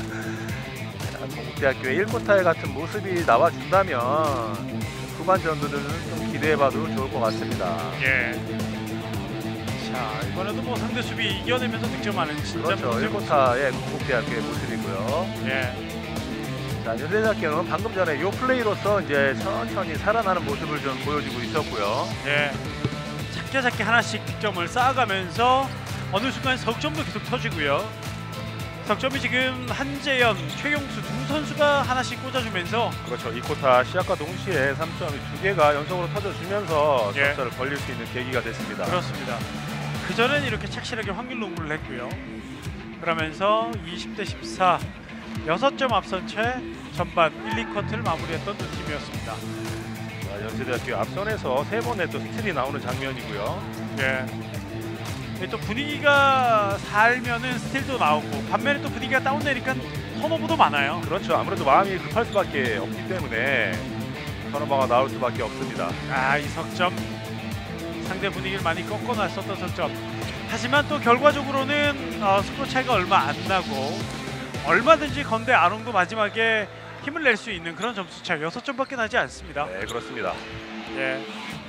건국대학교의 일 쿼터의 같은 모습이 나와준다면 후반전들은 좀 기대해봐도 좋을 것 같습니다. 예. 자, 이번에도 뭐 상대 수비 이겨내면서 득점하는 진짜 그렇죠. 멋진 일 쿼터의 건국대학교의 모습이고요. 예. 자, 연세대학교는 방금 전에 요 플레이로서 이제 천천히 살아나는 모습을 좀 보여주고 있었고요. 예. 작게 작게 하나씩 득점을 쌓아가면서 어느 순간 석점도 계속 터지고요. 석점이 지금 한재현, 최용수 두 선수가 하나씩 꽂아주면서 그렇죠. 이 쿼터 시작과 동시에 삼 점이 두 개가 연속으로 터져주면서 예. 점수를 벌릴 수 있는 계기가 됐습니다. 그렇습니다. 그전엔 이렇게 착실하게 확률 농구를 했고요. 그러면서 이십 대 십사, 여섯 점 앞선 채 전반 일, 이 쿼터를 마무리했던 두 팀이었습니다. 자, 연세대학교 앞선에서 세 번의 또 스틸이 나오는 장면이고요. 예. 또 분위기가 살면은 스틸도 나오고 반면에 또 분위기가 다운되니까 턴오버도 많아요. 그렇죠. 아무래도 마음이 급할 수밖에 없기 때문에 턴오버가 나올 수밖에 없습니다. 아, 이 석점 상대 분위기를 많이 꺾어놨었던 석점. 하지만 또 결과적으로는 어, 스코어 차이가 얼마 안 나고 얼마든지 건대 아롱도 마지막에 힘을 낼 수 있는 그런 점수 차이 여섯 점밖에 나지 않습니다. 네, 그렇습니다. 예.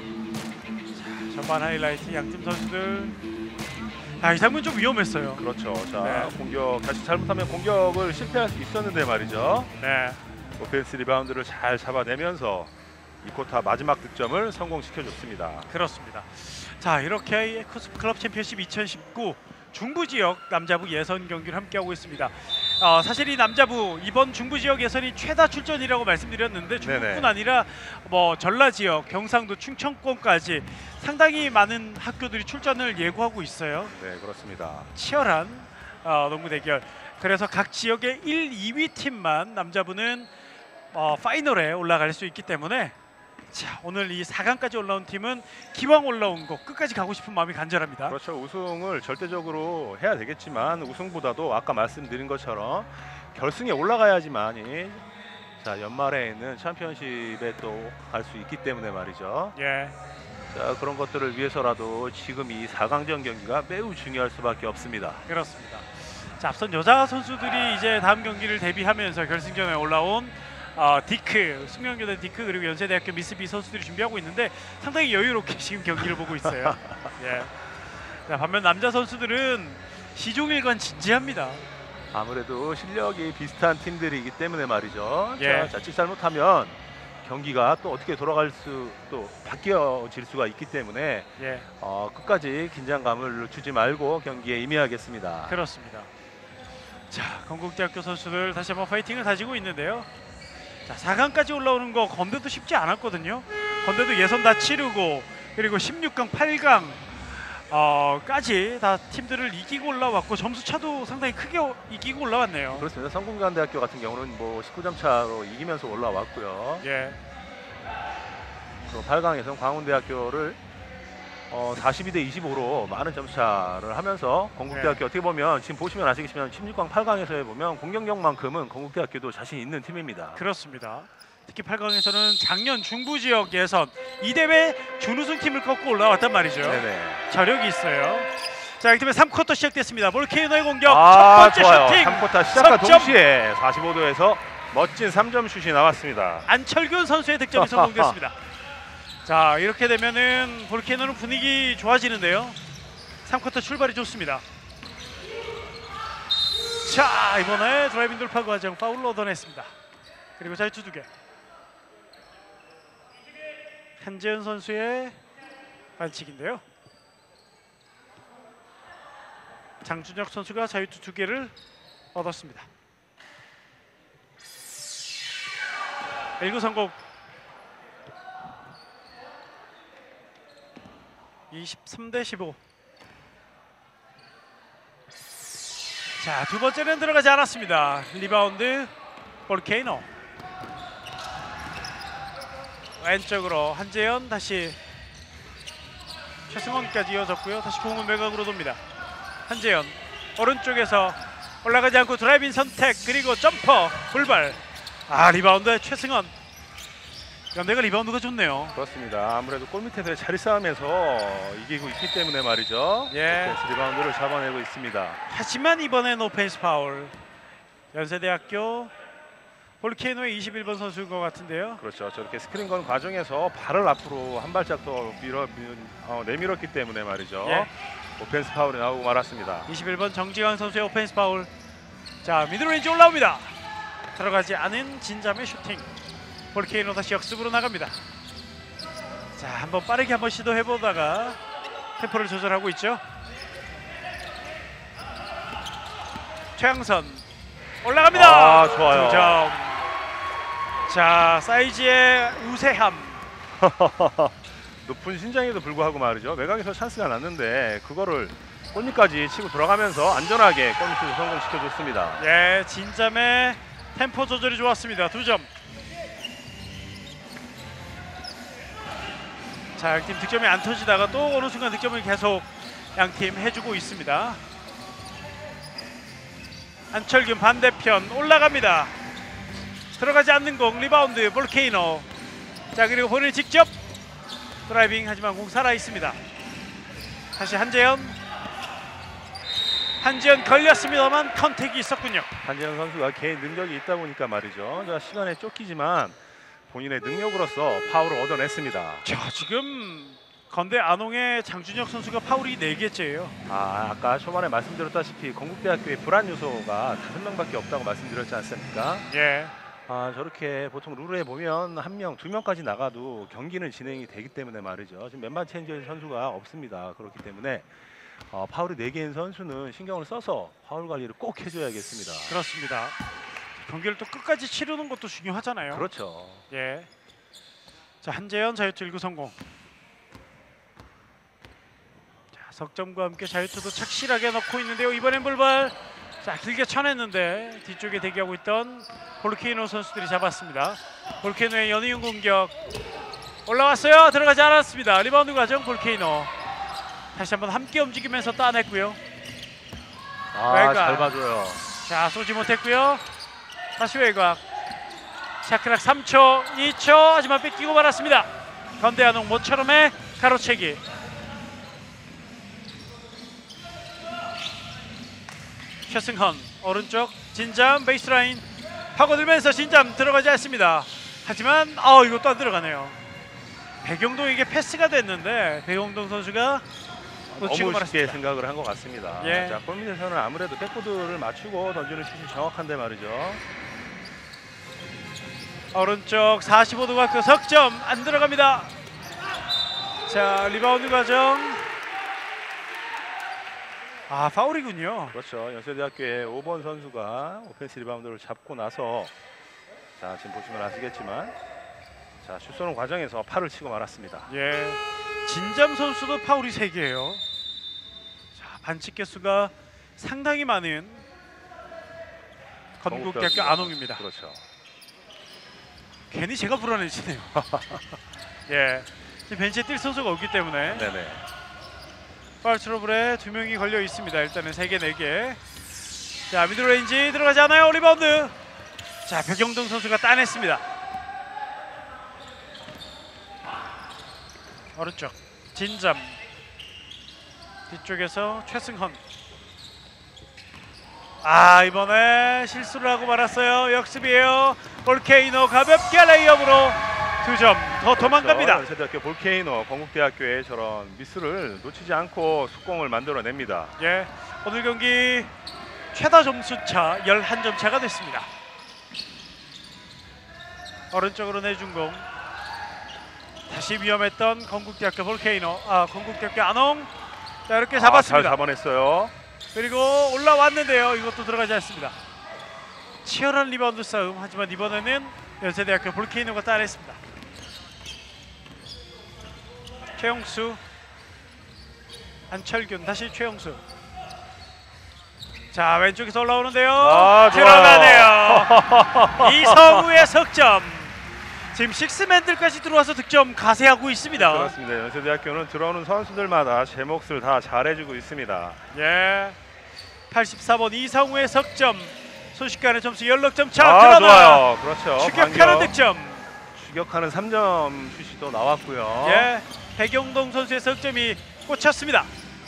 자, 전반 하이라이트 양팀 선수들. 아, 이 장면 좀 위험했어요. 그렇죠. 자, 네. 공격 다시 잘못하면 공격을 실패할 수 있었는데 말이죠. 네. 오펜스 리바운드를 잘 잡아내면서 이 쿼터 마지막 득점을 성공시켜줬습니다. 그렇습니다. 자, 이렇게 코스프 클럽 챔피언십 이천십구 중부 지역 남자부 예선 경기를 함께하고 있습니다. 어, 사실 이 남자부 이번 중부 지역 예선이 최다 출전이라고 말씀드렸는데 중부뿐 네네. 아니라 뭐 전라 지역, 경상도, 충청권까지 상당히 많은 학교들이 출전을 예고하고 있어요. 네, 그렇습니다. 치열한 어, 농구 대결. 그래서 각 지역의 일, 이 위 팀만 남자부는 어, 파이널에 올라갈 수 있기 때문에 자, 오늘 이 사 강까지 올라온 팀은 기왕 올라온 거 끝까지 가고 싶은 마음이 간절합니다. 그렇죠. 우승을 절대적으로 해야 되겠지만 우승보다도 아까 말씀드린 것처럼 결승에 올라가야지만이 자, 연말에 있는 챔피언십에 또 갈 수 있기 때문에 말이죠. 예, 자, 그런 것들을 위해서라도 지금 이 사 강전 경기가 매우 중요할 수밖에 없습니다. 그렇습니다. 자, 앞선 여자 선수들이 이제 다음 경기를 대비하면서 결승전에 올라온 어, 디크, 숙명여대 디크 그리고 연세대학교 미스비 선수들이 준비하고 있는데 상당히 여유롭게 지금 경기를 보고 있어요. 예. 자, 반면 남자 선수들은 시종일관 진지합니다. 아무래도 실력이 비슷한 팀들이기 때문에 말이죠. 예. 자, 자칫 잘못하면 경기가 또 어떻게 돌아갈 수 또 바뀌어질 수가 있기 때문에 예, 어, 끝까지 긴장감을 주지 말고 경기에 임해야겠습니다. 그렇습니다. 자, 건국대학교 선수들 다시 한번 파이팅을 다지고 있는데요. 자, 사 강까지 올라오는 거 건대도 쉽지 않았거든요. 건대도 예선 다 치르고 그리고 십육 강, 팔 강 어, 까지 다 팀들을 이기고 올라왔고 점수 차도 상당히 크게 오- 이기고 올라왔네요. 그렇습니다. 성균관대학교 같은 경우는 뭐 십구 점 차로 이기면서 올라왔고요. 예, 그리고 팔 강에서는 광운대학교를 어, 사십이 대 이십오로 많은 점차를 하면서 건국대학교 네. 어떻게 보면 지금 보시면 아시겠지만 십육 강, 팔 강에서 보면 공격력만큼은 건국대학교도 자신 있는 팀입니다. 그렇습니다. 특히 팔 강에서는 작년 중부 지역 예선 이 대회 준우승 팀을 꺾고 올라왔단 말이죠. 네네. 저력이 있어요. 자, 이렇게 되면 삼 쿼터 시작됐습니다. 볼케이노의 공격 아, 첫 번째 좋아요. 슈팅. 삼 쿼터 시작과 석점. 동시에 사십오 도에서 멋진 삼 점 슛이 나왔습니다. 안철균 선수의 득점이 성공됐습니다. 자, 이렇게 되면은 볼케이노는 분위기 좋아지는데요. 삼 쿼터 출발이 좋습니다. 자, 이번에 드라이빙 돌파 과정 파울로 얻어냈습니다. 그리고 자유투 두 개. 한재현 선수의 반칙인데요. 장준혁 선수가 자유투 두 개를 얻었습니다. 일 구 성공. 이십삼 대 십오. 자, 두 번째는 들어가지 않았습니다. 리바운드 볼케이노. 왼쪽으로 한재현 다시 최승원까지 이어졌고요. 다시 공은 외곽으로 돕니다. 한재현 오른쪽에서 올라가지 않고 드라이빙 선택 그리고 점퍼 불발. 아, 리바운드 최승원. 연대가 리바운드가 좋네요. 그렇습니다. 아무래도 골밑에서의 자리 싸움에서 이기고 있기 때문에 말이죠. 예. 오펜스 리바운드를 잡아내고 있습니다. 하지만 이번엔 오펜스 파울. 연세대학교 볼케이노의 이십일 번 선수인 것 같은데요. 그렇죠. 저렇게 스크린 건 과정에서 발을 앞으로 한 발짝 더 밀어 어, 내밀었기 때문에 말이죠. 예. 오펜스 파울이 나오고 말았습니다. 이십일 번 정지광 선수의 오펜스 파울. 자, 미드레인지 올라옵니다. 들어가지 않은 진잠의 슈팅. 볼케이노 다시 역습으로 나갑니다. 자, 한번 빠르게 한번 시도해보다가 템포를 조절하고 있죠. 최양선 올라갑니다. 아, 좋아요. 두 점. 자, 사이즈의 우세함. 높은 신장에도 불구하고 말이죠. 외곽에서 찬스가 났는데 그거를 골밑까지 치고 들어가면서 안전하게 골밑을 성공시켜줬습니다. 예, 진잠의 템포 조절이 좋았습니다. 두 점. 자, 양팀 득점이 안 터지다가 또 어느 순간 득점을 계속 양팀 해주고 있습니다. 안철균 반대편 올라갑니다. 들어가지 않는 공 리바운드 볼케이노. 자 그리고 본인이 직접 드라이빙 하지만 공 살아 있습니다. 다시 한재현. 한재현 걸렸습니다만 컨택이 있었군요. 한재현 선수가 개인 능력이 있다 보니까 말이죠. 자, 시간에 쫓기지만 본인의 능력으로서 파울을 얻어냈습니다. 자 지금 건대 안홍의 장준혁 선수가 파울이 네 개째예요. 아, 아까 초반에 말씀드렸다시피 건국대학교의 불안 요소가 다섯 명밖에 없다고 말씀드렸지 않습니까? 예. 아, 저렇게 보통 룰에 보면 한 명, 두 명까지 나가도 경기는 진행이 되기 때문에 말이죠. 지금 맨만 체인저 선수가 없습니다. 그렇기 때문에 어, 파울이 네 개인 선수는 신경을 써서 파울 관리를 꼭 해줘야겠습니다. 그렇습니다. 경기를 또 끝까지 치르는 것도 중요하잖아요. 그렇죠. 예. 자 한재현 자유투 일 구 성공. 자 석점과 함께 자유투도 착실하게 넣고 있는데요. 이번엔 불발. 자 길게 쳐냈는데 뒤쪽에 대기하고 있던 볼케이노 선수들이 잡았습니다. 볼케이노의 연이은 공격 올라왔어요. 들어가지 않았습니다. 리바운드 과정 볼케이노. 다시 한번 함께 움직이면서 따냈고요. 아, 외곽. 잘 봐줘요. 자 쏘지 못했고요. 다시 외곽. 샤크락 삼 초, 이 초 하지만 뺏기고 말았습니다. 건대한홍 모처럼의 가로채기. 최승헌 오른쪽 진잠 베이스라인 파고들면서 진잠 들어가지 않습니다. 하지만 아 이것도 안 들어가네요. 백영동에게 패스가 됐는데 백영동 선수가 놓치고 너무 쉽게 말았습니다. 생각을 한 것 같습니다. 예. 자, 골밑에서는 아무래도 백보드를 맞추고 던지는 슛이 정확한데 말이죠. 오른쪽 사십오 도 각도 석점 안 들어갑니다. 자 리바운드 과정. 아 파울이군요. 그렇죠. 연세대학교의 오 번 선수가 오펜스 리바운드를 잡고 나서 자 지금 보시면 아시겠지만 자 슛 쏘는 과정에서 팔을 치고 말았습니다. 예, 진잠 선수도 파울이 세 개예요. 자 반칙 개수가 상당히 많은 건국대학교 안홍입니다. 그렇죠. 괜히 제가 불안해지네요. 예, 지금 벤치에 뛸 선수가 없기 때문에 네네. 파울 트러블에 두 명이 걸려 있습니다. 일단은 세 개, 네 개. 자 미들레인지 들어가지 않아요. 리바운드. 자 백영동 선수가 따냈습니다. 오른쪽 진잠. 뒤쪽에서 최승헌. 아 이번에 실수를 하고 말았어요. 역습이에요. 볼케이노 가볍게 레이업으로 두 점 더 도망갑니다. 그렇죠. 연세대학교 볼케이노 건국대학교의 저런 미스를 놓치지 않고 속공을 만들어냅니다. 예, 오늘 경기 최다 점수차 열한 점 차가 됐습니다. 오른쪽으로 내준 공. 다시 위험했던 건국대학교 볼케이노. 아 건국대학교 안홍. 자 이렇게 잡았습니다. 아, 잘 잡아냈어요. 그리고 올라왔는데요. 이것도 들어가지 않습니다. 치열한 리바운드 싸움. 하지만 이번에는 연세대학교 볼케이노가 따냈습니다. 최영수. 안철균 다시 최영수. 자 왼쪽에서 올라오는데요. 아, 들어가네요. 이성우의 석점. 지금 식스맨들까지 들어와서 득점 가세하고 있습니다. 그렇습니다. 연세대학교는 들어오는 선수들마다 제 몫을 다 잘해주고 있습니다. 예, 팔십사 번 이성우의 석점. 순식간에 점수 열넉 점 차. 아, 그러나 좋아요. 그렇죠. 추격하는 반격. 득점. 추격하는 삼 점 슛이 또 나왔고요. 예, 백영동 선수의 석점이 꽂혔습니다.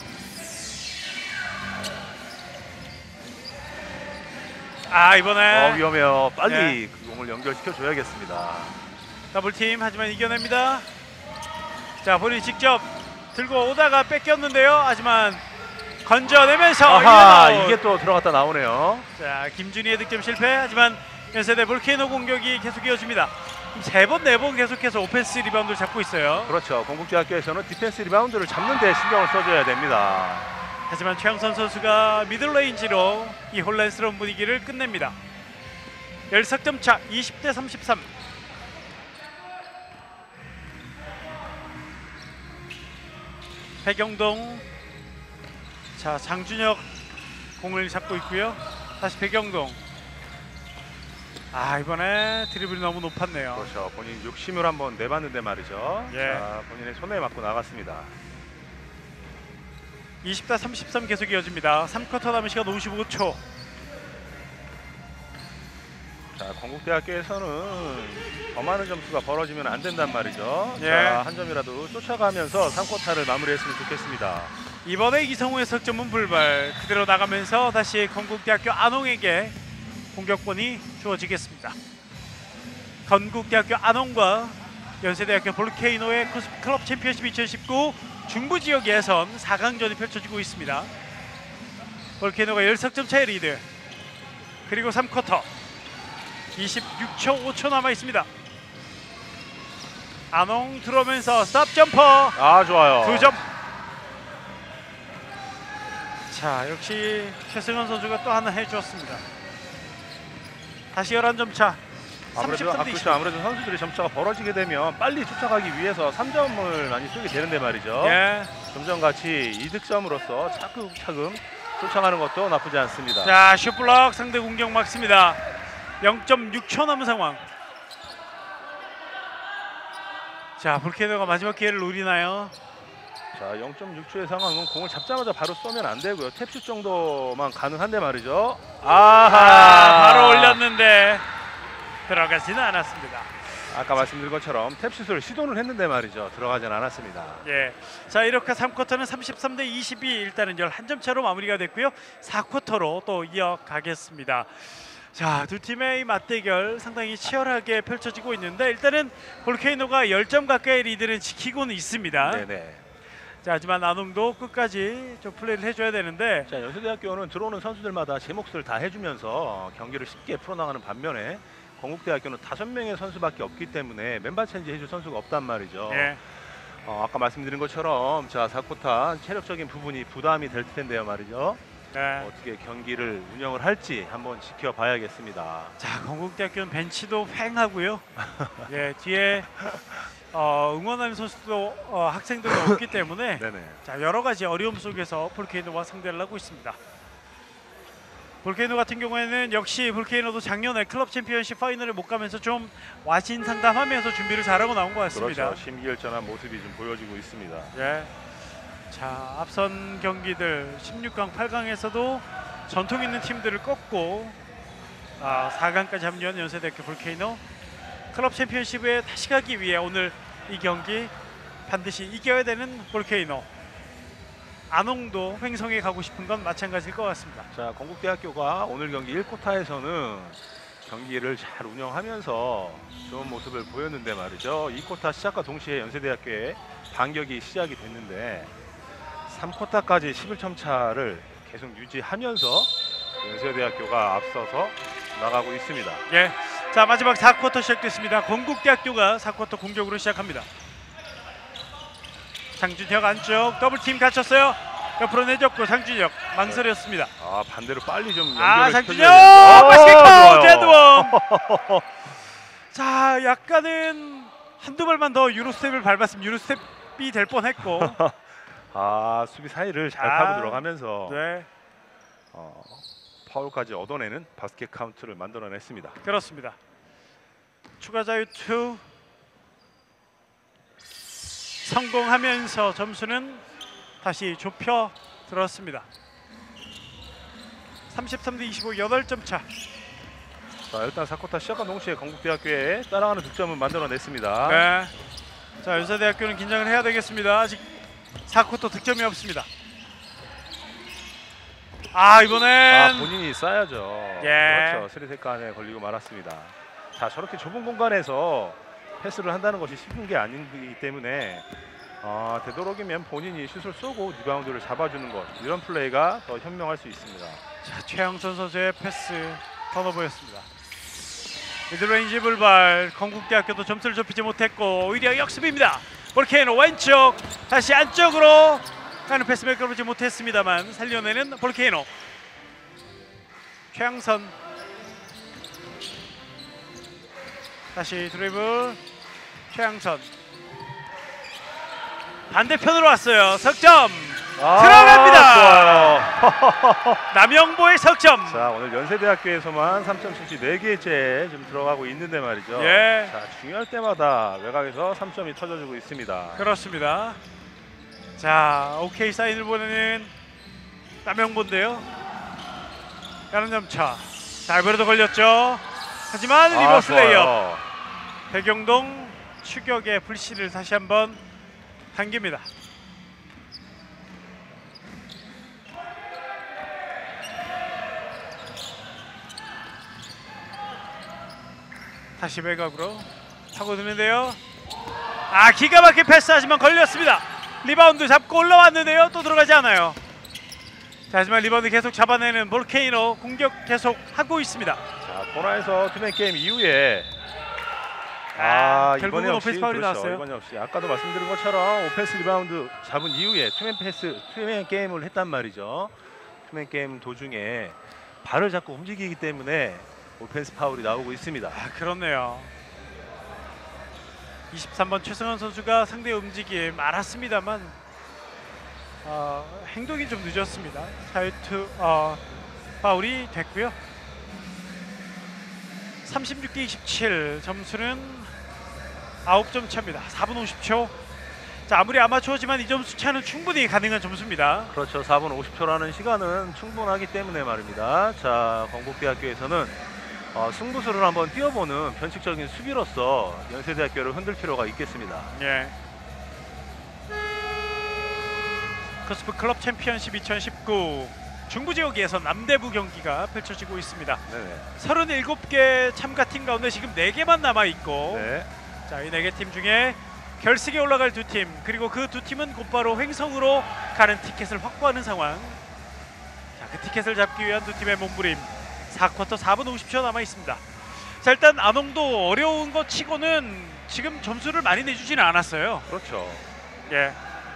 아 이번에 어, 위험해요. 빨리 예. 그 공을 연결시켜 줘야겠습니다. 더블팀 하지만 이겨냅니다. 자 본인이 직접 들고 오다가 뺏겼는데요. 하지만 건져내면서 아하, 일어나웃. 이게 또 들어갔다 나오네요. 자 김준희의 득점 실패. 하지만 연세대 볼케이노 공격이 계속 이어집니다. 세 번 네 번 계속해서 오펜스 리바운드를 잡고 있어요. 그렇죠. 건국대학교에서는 디펜스 리바운드를 잡는 데 신경을 써줘야 됩니다. 하지만 최영선 선수가 미들레인지로 이 혼란스러운 분위기를 끝냅니다. 십 석점 차 이십 대 삼십삼. 백영동. 자 장준혁 공을 잡고 있고요. 다시 백영동. 아 이번에 드리블이 너무 높았네요. 그렇죠. 본인 욕심을 한번 내봤는데 말이죠. 예. 자, 본인의 손에 맞고 나갔습니다. 이십 대 삼십삼 계속 이어집니다. 삼 쿼터 남은 시간 오십오 초. 자, 건국대학교에서는 더 많은 점수가 벌어지면 안 된단 말이죠. 예. 자, 한 점이라도 쫓아가면서 삼 쿼터를 마무리했으면 좋겠습니다. 이번에 이성우의 석점은 불발. 그대로 나가면서 다시 건국대학교 안홍에게 공격권이 주어지겠습니다. 건국대학교 안홍과 연세대학교 볼케이노의 코스피 클럽 챔피언십 이천십구 중부 지역 예선 사 강전이 펼쳐지고 있습니다. 볼케이노가 십 석점 차의 리드. 그리고 삼 쿼터 이십육 초 오 초 남아 있습니다. 안홍 들어오면서 스탑 점퍼 아, 좋아요. 두 점. 자, 역시 최승원 선수가 또 하나 해주었습니다. 다시 열한 점 차. 아무래도 삼십삼 대 그렇죠. 아무래도 선수들이 점차가 벌어지게 되면 빨리 쫓아가기 위해서 삼 점을 많이 쏘게 되는데 말이죠. 예. 좀 전같이 이득점으로서 차근차근 쫓아가는 것도 나쁘지 않습니다. 자, 슛블럭 상대 공격 막습니다. 영 점 육 초 남은 상황. 자, 볼케이노가 마지막 기회를 노리나요? 자, 영 점 육 초의 상황은 공을 잡자마자 바로 쏘면 안 되고요. 탭슛 정도만 가능한데 말이죠. 아하, 아, 바로 올렸는데 들어가지는 않았습니다. 아까 말씀드린 것처럼 탭슛을 시도는 했는데 말이죠. 들어가진 않았습니다. 예. 자, 이렇게 삼 쿼터는 삼십삼 대 이십이, 일단은 십일 점 차로 마무리가 됐고요. 사 쿼터로 또 이어가겠습니다. 자, 두 팀의 이 맞대결 상당히 치열하게 펼쳐지고 있는데 일단은 볼케이노가 십 점 가까이 리드는 지키고는 있습니다. 네네. 자, 하지만 안홍도 끝까지 좀 플레이를 해줘야 되는데, 자, 연세대학교는 들어오는 선수들마다 제 몫을 다 해주면서 경기를 쉽게 풀어나가는 반면에 건국대학교는 다섯 명의 선수밖에 없기 때문에 멤버 체인지 해줄 선수가 없단 말이죠. 예. 어, 아까 말씀드린 것처럼 자, 사 쿼터 체력적인 부분이 부담이 될 텐데요 말이죠. 네. 어떻게 경기를 운영을 할지 한번 지켜봐야겠습니다. 자, 건국대학교는 벤치도 횡하고요. 예, 뒤에 어, 응원하는 선수도 어, 학생들도 없기 때문에 네네. 자, 여러 가지 어려움 속에서 볼케이노와 상대를 하고 있습니다. 볼케이노 같은 경우에는 역시 볼케이노도 작년에 클럽 챔피언십 파이널을 못 가면서 좀 와신상담하면서 준비를 잘하고 나온 것 같습니다. 그렇죠. 심기일전한 모습이 좀 보여지고 있습니다. 예. 자, 앞선 경기들 십육 강, 팔 강에서도 전통 있는 팀들을 꺾고 아, 사 강까지 합류한 연세대학교 볼케이노. 클럽 챔피언십에 다시 가기 위해 오늘 이 경기 반드시 이겨야 되는 볼케이노. 안홍도 횡성에 가고 싶은 건 마찬가지일 것 같습니다. 자, 건국대학교가 오늘 경기 일 쿼터에서는 경기를 잘 운영하면서 좋은 모습을 보였는데 말이죠. 이 쿼터 시작과 동시에 연세대학교의 반격이 시작이 됐는데 삼 쿼터까지 십일 점 차를 계속 유지하면서 연세대학교가 앞서서 나가고 있습니다. 예. 자, 마지막 사 쿼터 시작됐습니다. 건국대학교가 사 쿼터 공격으로 시작합니다. 장준혁 안쪽 더블팀 갇혔어요. 옆으로 내줬고 장준혁 망설였습니다. 아, 반대로 빨리 좀 아, 연결을 장준혁 시켜줘야 바스켓볼 되는데. 제드원. 자, 약간은 한두 발만 더 유로스텝을 밟았으면 유로스텝이 될 뻔했고. 아, 수비 사이를 잘 아, 타고 들어가면서 네, 어, 파울까지 얻어내는 바스켓 카운트를 만들어냈습니다. 그렇습니다. 추가 자유 투 성공하면서 점수는 다시 좁혀 들었습니다. 삼십삼 대 이십오, 여덟 점 차. 자, 일단 사 쿼터 시작과 동시에 건국대학교에 따라가는 득점을 만들어냈습니다. 네. 자, 연세대학교는 긴장을 해야 되겠습니다. 아직 사 쿼터 득점이 없습니다. 아, 이번엔 아, 본인이 쏴야죠. 예. 그렇죠. 스리세컨에 걸리고 말았습니다. 자, 저렇게 좁은 공간에서 패스를 한다는 것이 쉬운 게 아니기 때문에 어, 되도록이면 본인이 슛을 쏘고 리바운드를 잡아주는 것, 이런 플레이가 더 현명할 수 있습니다. 자, 최영선 선수의 패스 턴오버였습니다. 미들레인지 불발. 건국대학교도 점수를 좁히지 못했고 오히려 역습입니다. 볼케이노 왼쪽 다시 안쪽으로 가는 패스 매끄러우지 못했습니다만 살려내는 볼케이노. 최영선 다시 드리블. 최영선 반대편으로 왔어요. 석점 아, 들어갑니다. 좋아요. 남영보의 석점. 자, 오늘 연세대학교에서만 삼 점 슛이 네 개째 좀 들어가고 있는데 말이죠. 예. 자, 중요할 때마다 외곽에서 삼 점이 터져주고 있습니다. 그렇습니다. 자, 오케이 사인을 보내는 남영보인데요. 가는 점차. 자, 알베르도 걸렸죠. 하지만 아, 리버스 레이업. 좋아요. 백영동 추격의 불씨를 다시 한번 당깁니다. 다시 외곽으로 파고드는데요. 아, 기가 막힌 패스하지만 걸렸습니다. 리바운드 잡고 올라왔는데요. 또 들어가지 않아요. 자, 하지만 리바운드 계속 잡아내는 볼케이노, 공격 계속 하고 있습니다. 자, 코너에서 투맨 게임 이후에 아, 아, 결국은 이번에 역시 오펜스 파울이 그렇죠. 나왔어요. 이번에 역시 아까도 말씀드린 것처럼 오펜스 리바운드 잡은 이후에 투맨 패스, 투맨 게임을 했단 말이죠. 투맨 게임 도중에 발을 자꾸 움직이기 때문에 오펜스 파울이 나오고 있습니다. 아, 그렇네요. 이십삼 번 최승환 선수가 상대의 움직임 알았습니다만 어, 행동이 좀 늦었습니다. 자유투 어, 파울이 됐고요. 삼십육 대 이십칠, 점수는 아홉 점 차입니다. 사 분 오십 초. 자, 아무리 아마추어지만 이 점수 차는 충분히 가능한 점수입니다. 그렇죠. 사 분 오십 초라는 시간은 충분하기 때문에 말입니다. 자, 건국대학교에서는 어, 승부수를 한번 띄워보는 변칙적인 수비로서 연세대학교를 흔들 필요가 있겠습니다. 예. 커스프 클럽 챔피언십 이천십구 중부 지역에서 남대부 경기가 펼쳐지고 있습니다. 네네. 서른일곱 개 참가팀 가운데 지금 네 개만 남아있고 네. 자, 이 네 개 팀 중에 결승에 올라갈 두 팀, 그리고 그 두 팀은 곧바로 횡성으로 가는 티켓을 확보하는 상황. 자, 그 티켓을 잡기 위한 두 팀의 몸부림. 사 쿼터 사 분 오십 초 남아있습니다. 자, 일단 안홍도 어려운 것 치고는 지금 점수를 많이 내주지는 않았어요. 그렇죠. 예.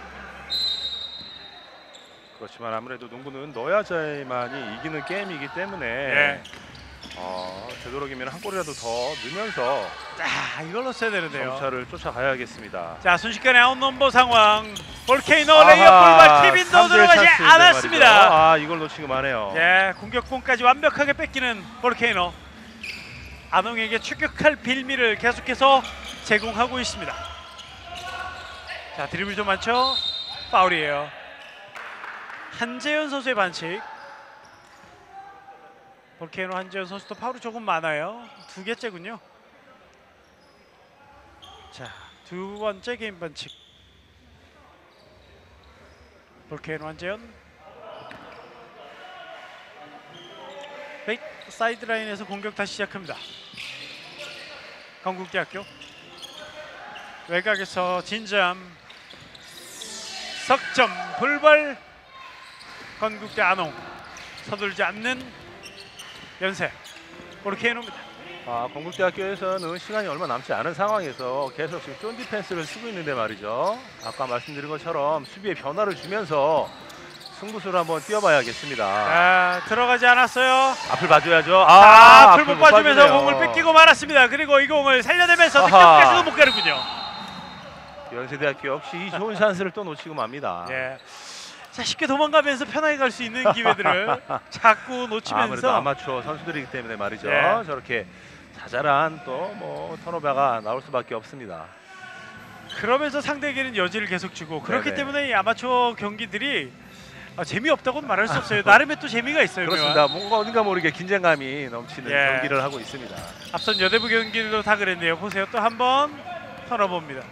그렇지만 아무래도 농구는 넣어야지만이 이기는 게임이기 때문에 예. 어, 되도록이면 한 골이라도 더 넣으면서 자, 이걸 넣었어야 되는데요. 점차를 쫓아가야겠습니다. 자, 순식간에 아웃 넘버 상황. 볼케이노 아하, 레이업 골발 케빈도 삼 대 들어가지 찬스인데 않았습니다. 말이죠. 아, 이걸 놓치고 마네요. 예, 공격권까지 완벽하게 뺏기는 볼케이노. 안홍에게 추격할 빌미를 계속해서 제공하고 있습니다. 자, 드리블 좀 많죠? 파울이에요. 한재현 선수의 반칙. 볼케이노 한재현 선수도 파울이 조금 많아요. 두 개째군요. 자, 두 번째 게임 반칙. 볼케이노 한재현. 페이크 사이드라인에서 공격 다시 시작합니다. 건국대학교 외곽에서 진잠 석점 불발. 건국대 안홍 서둘지 않는 연세 볼케이노입니다. 아, 건국대학교에서는 시간이 얼마 남지 않은 상황에서 계속 지금 쫀 디펜스를 쓰고 있는데 말이죠. 아까 말씀드린 것처럼 수비에 변화를 주면서 승부수를 한번 띄워봐야겠습니다. 아, 들어가지 않았어요. 앞을 봐줘야죠. 아, 아, 앞을 못 봐주면서 봐주네요. 공을 뺏기고 말았습니다. 그리고 이 공을 살려내면서 아하. 득점까지도 못 가는군요. 연세대학교 역시 이 좋은 찬스를 또 놓치고 맙니다. 예. 자, 쉽게 도망가면서 편하게 갈 수 있는 기회들을 자꾸 놓치면서 아무래도 아마추어 선수들이기 때문에 말이죠. 예. 저렇게 자잘한 또 뭐 턴오버가 나올 수밖에 없습니다. 그러면서 상대에게는 여지를 계속 주고 그렇기 네네. 때문에 이 아마추어 경기들이 아, 재미없다고는 말할 수 없어요. 나름의 또 재미가 있어요. 그렇습니다. 뭔가 어딘가 모르게 긴장감이 넘치는 예. 경기를 하고 있습니다. 앞선 여대부 경기도 다 그랬네요. 보세요. 또 한 번 턴오버입니다.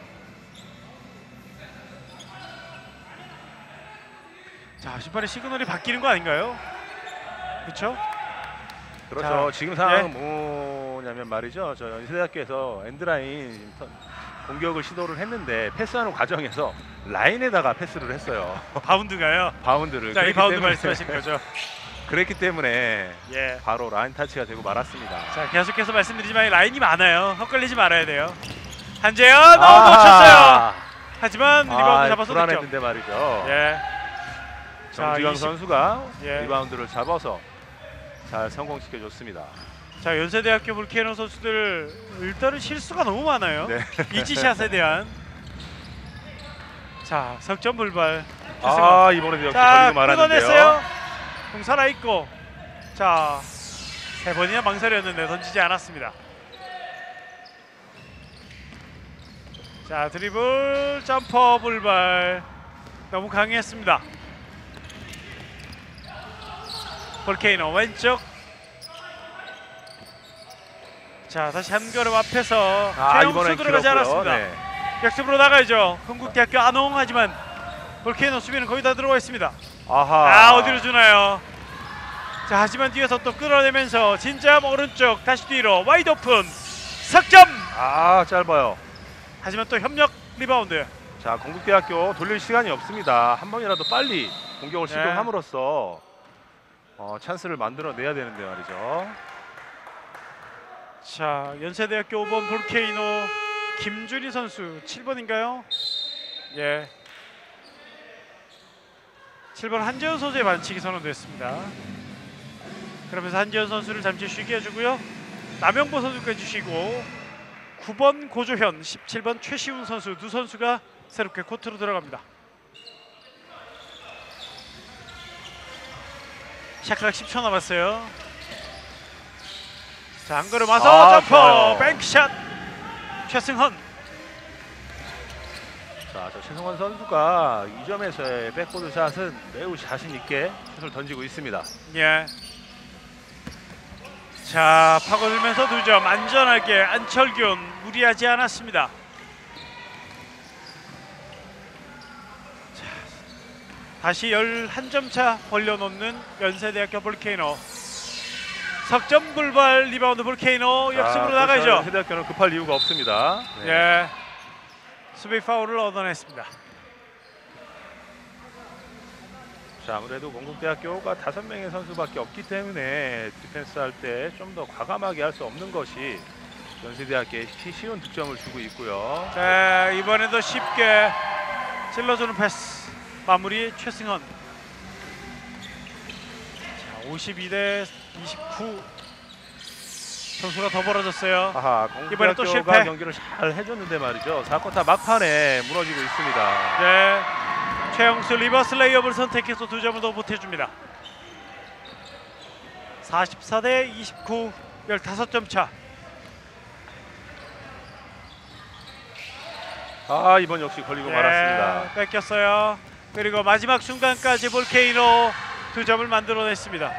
자, 심판의 시그널이 바뀌는 거 아닌가요? 그렇죠? 그렇죠. 자, 지금 상황은 예. 뭐냐면 말이죠. 저 연세대학교에서 엔드라인 지금 턴- 공격을 시도를 했는데 패스하는 과정에서 라인에다가 패스를 했어요. 바운드가요. 바운드를. 자, 이 그랬기 바운드 때문에 말씀하시는 거죠? 그랬기 때문에 예. 바로 라인 타치가 되고 말았습니다. 자, 계속해서 말씀드리지만 이 라인이 많아요. 헛걸리지 말아야 돼요. 한재현 너무 놓쳤어요. 하지만 리바운드 아, 잡아서 득점. 불안했는데 말이죠. 예. 자, 정지강 이십 선수가 예. 리바운드를 잡아서 잘 성공시켜 줬습니다. 자, 연세대학교 볼케이노 선수들 일단은 실수가 너무 많아요. 네. 이지샷에 대한. 자, 석점 불발. 아, 이번에도 역시 자, 걸리고 말았는데요. 끊어냈어요. 공 살아 있고. 자, 세 번이나 망설였는데 던지지 않았습니다. 자, 드리블 점퍼 불발. 너무 강했습니다. 볼케이노 왼쪽. 자, 다시 한 걸음 앞에서 아, 최영수 이번엔 들어가지 길었고요. 않았습니다. 네. 역습으로 나가야죠. 건국대학교 안홍. 하지만 볼케이노 수비는 거의 다 들어와 있습니다. 아하. 아, 어디로 주나요? 자, 하지만 뒤에서 또 끌어내면서 진짜 오른쪽 다시 뒤로 와이드 오픈 석점. 아, 짧아요. 하지만 또 협력 리바운드. 자, 건국대학교 돌릴 시간이 없습니다. 한 번이라도 빨리 공격을 네. 시도함으로써 어, 찬스를 만들어내야 되는데 말이죠. 자, 연세대학교 오 번 볼케이노 김준희 선수 칠 번인가요? 예. 칠 번 한재현 선수의 반칙이 선언됐습니다. 그러면서 한재현 선수를 잠시 쉬게 해주고요. 남영보 선수까지 쉬고 구 번 고조현, 십칠 번 최시훈 선수 두 선수가 새롭게 코트로 들어갑니다. 샤크락 십 초 남았어요. 자, 한 걸음 와서 아, 점퍼 좋아요. 뱅크샷 최승헌. 자, 저 최승원 선수가 이 점에서의 백보드 샷은 매우 자신 있게 슛을 던지고 있습니다. 예. 자, 파고들면서 두 점 안전하게 안철균 무리하지 않았습니다. 자, 다시 열한 점 차 벌려놓는 연세대학교 볼케이노. 석점 불발 리바운드 볼케이노 역습으로 나가죠. 연세대학교는 급할 이유가 없습니다. 네. 예. 수비 파울을 얻어냈습니다. 자, 아무래도 건국대학교가 다섯 명의 선수밖에 없기 때문에 디펜스 할 때 좀 더 과감하게 할 수 없는 것이 연세대학교에 쉬운 득점을 주고 있고요. 자, 이번에도 쉽게 찔러주는 패스 마무리 최승헌. 자, 오십이 대 이십구. 점수가 더 벌어졌어요. 아하, 이번에 또 건국대학교가 실패. 경기를 잘 해줬는데 말이죠. 사 쿼터 막판에 무너지고 있습니다. 네. 최영수 리버스 레이업을 선택해서 두 점을 더 보태줍니다. 사십사 대 이십구, 십오 점 차. 아, 이번 역시 걸리고 말았습니다. 뺏겼어요. 그리고 마지막 순간까지 볼케이노 두 점을 만들어냈습니다.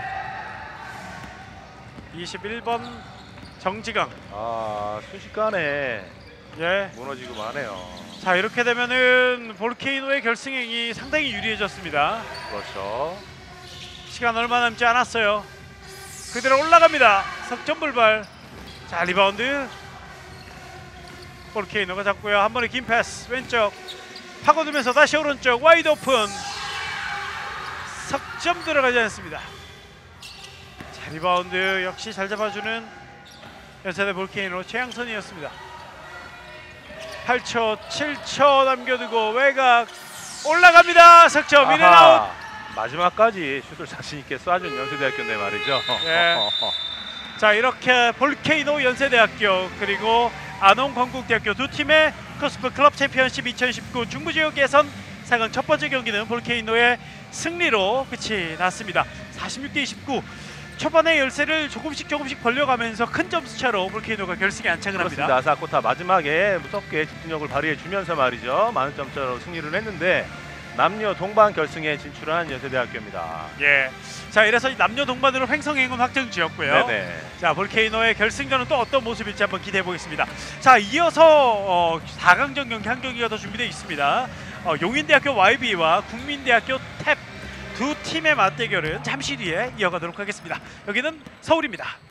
이십일 번 정지강. 아, 순식간에 예. 무너지고 마네요. 자, 이렇게 되면은 볼케이노의 결승행이 상당히 유리해졌습니다. 그렇죠. 시간 얼마 남지 않았어요. 그대로 올라갑니다. 석점 불발. 자, 리바운드 볼케이노가 잡고요. 한 번에 긴 패스 왼쪽 파고들면서 다시 오른쪽 와이드 오픈. 석점 들어가지 않습니다. 자, 리바운드 역시 잘 잡아주는 연세대 볼케이노 최양선이었습니다. 팔 초, 칠 초 남겨두고 외곽 올라갑니다. 석점 인앤아웃. 아하, 마지막까지 슛을 자신 있게 쏴준 연세대학교인데 말이죠. 예. 자, 이렇게 볼케이노 연세대학교 그리고 안홍 건국대학교 두 팀의 코스프 클럽 챔피언십 이천십구 중부지역 예선 사 강 첫 번째 경기는 볼케이노의 승리로 끝이 났습니다. 사십육 대 이십구. 초반에 열세를 조금씩 조금씩 벌려가면서 큰 점수차로 볼케이노가 결승에 안착을 합니다. 그렇습니다. 사 쿼터 마지막에 무섭게 집중력을 발휘해 주면서 말이죠. 많은 점차로 승리를 했는데 남녀 동반 결승에 진출한 연세대학교입니다. 예. 자, 이래서 남녀 동반으로 횡성행은 확정지었고요. 네네. 자, 볼케이노의 결승전은 또 어떤 모습일지 한번 기대해 보겠습니다. 자, 이어서 어, 사 강전 경기 한 경기가 더 준비되어 있습니다. 어, 용인대학교 와이비와 국민대학교 탭 두 팀의 맞대결은 잠시 뒤에 이어가도록 하겠습니다. 여기는 서울입니다.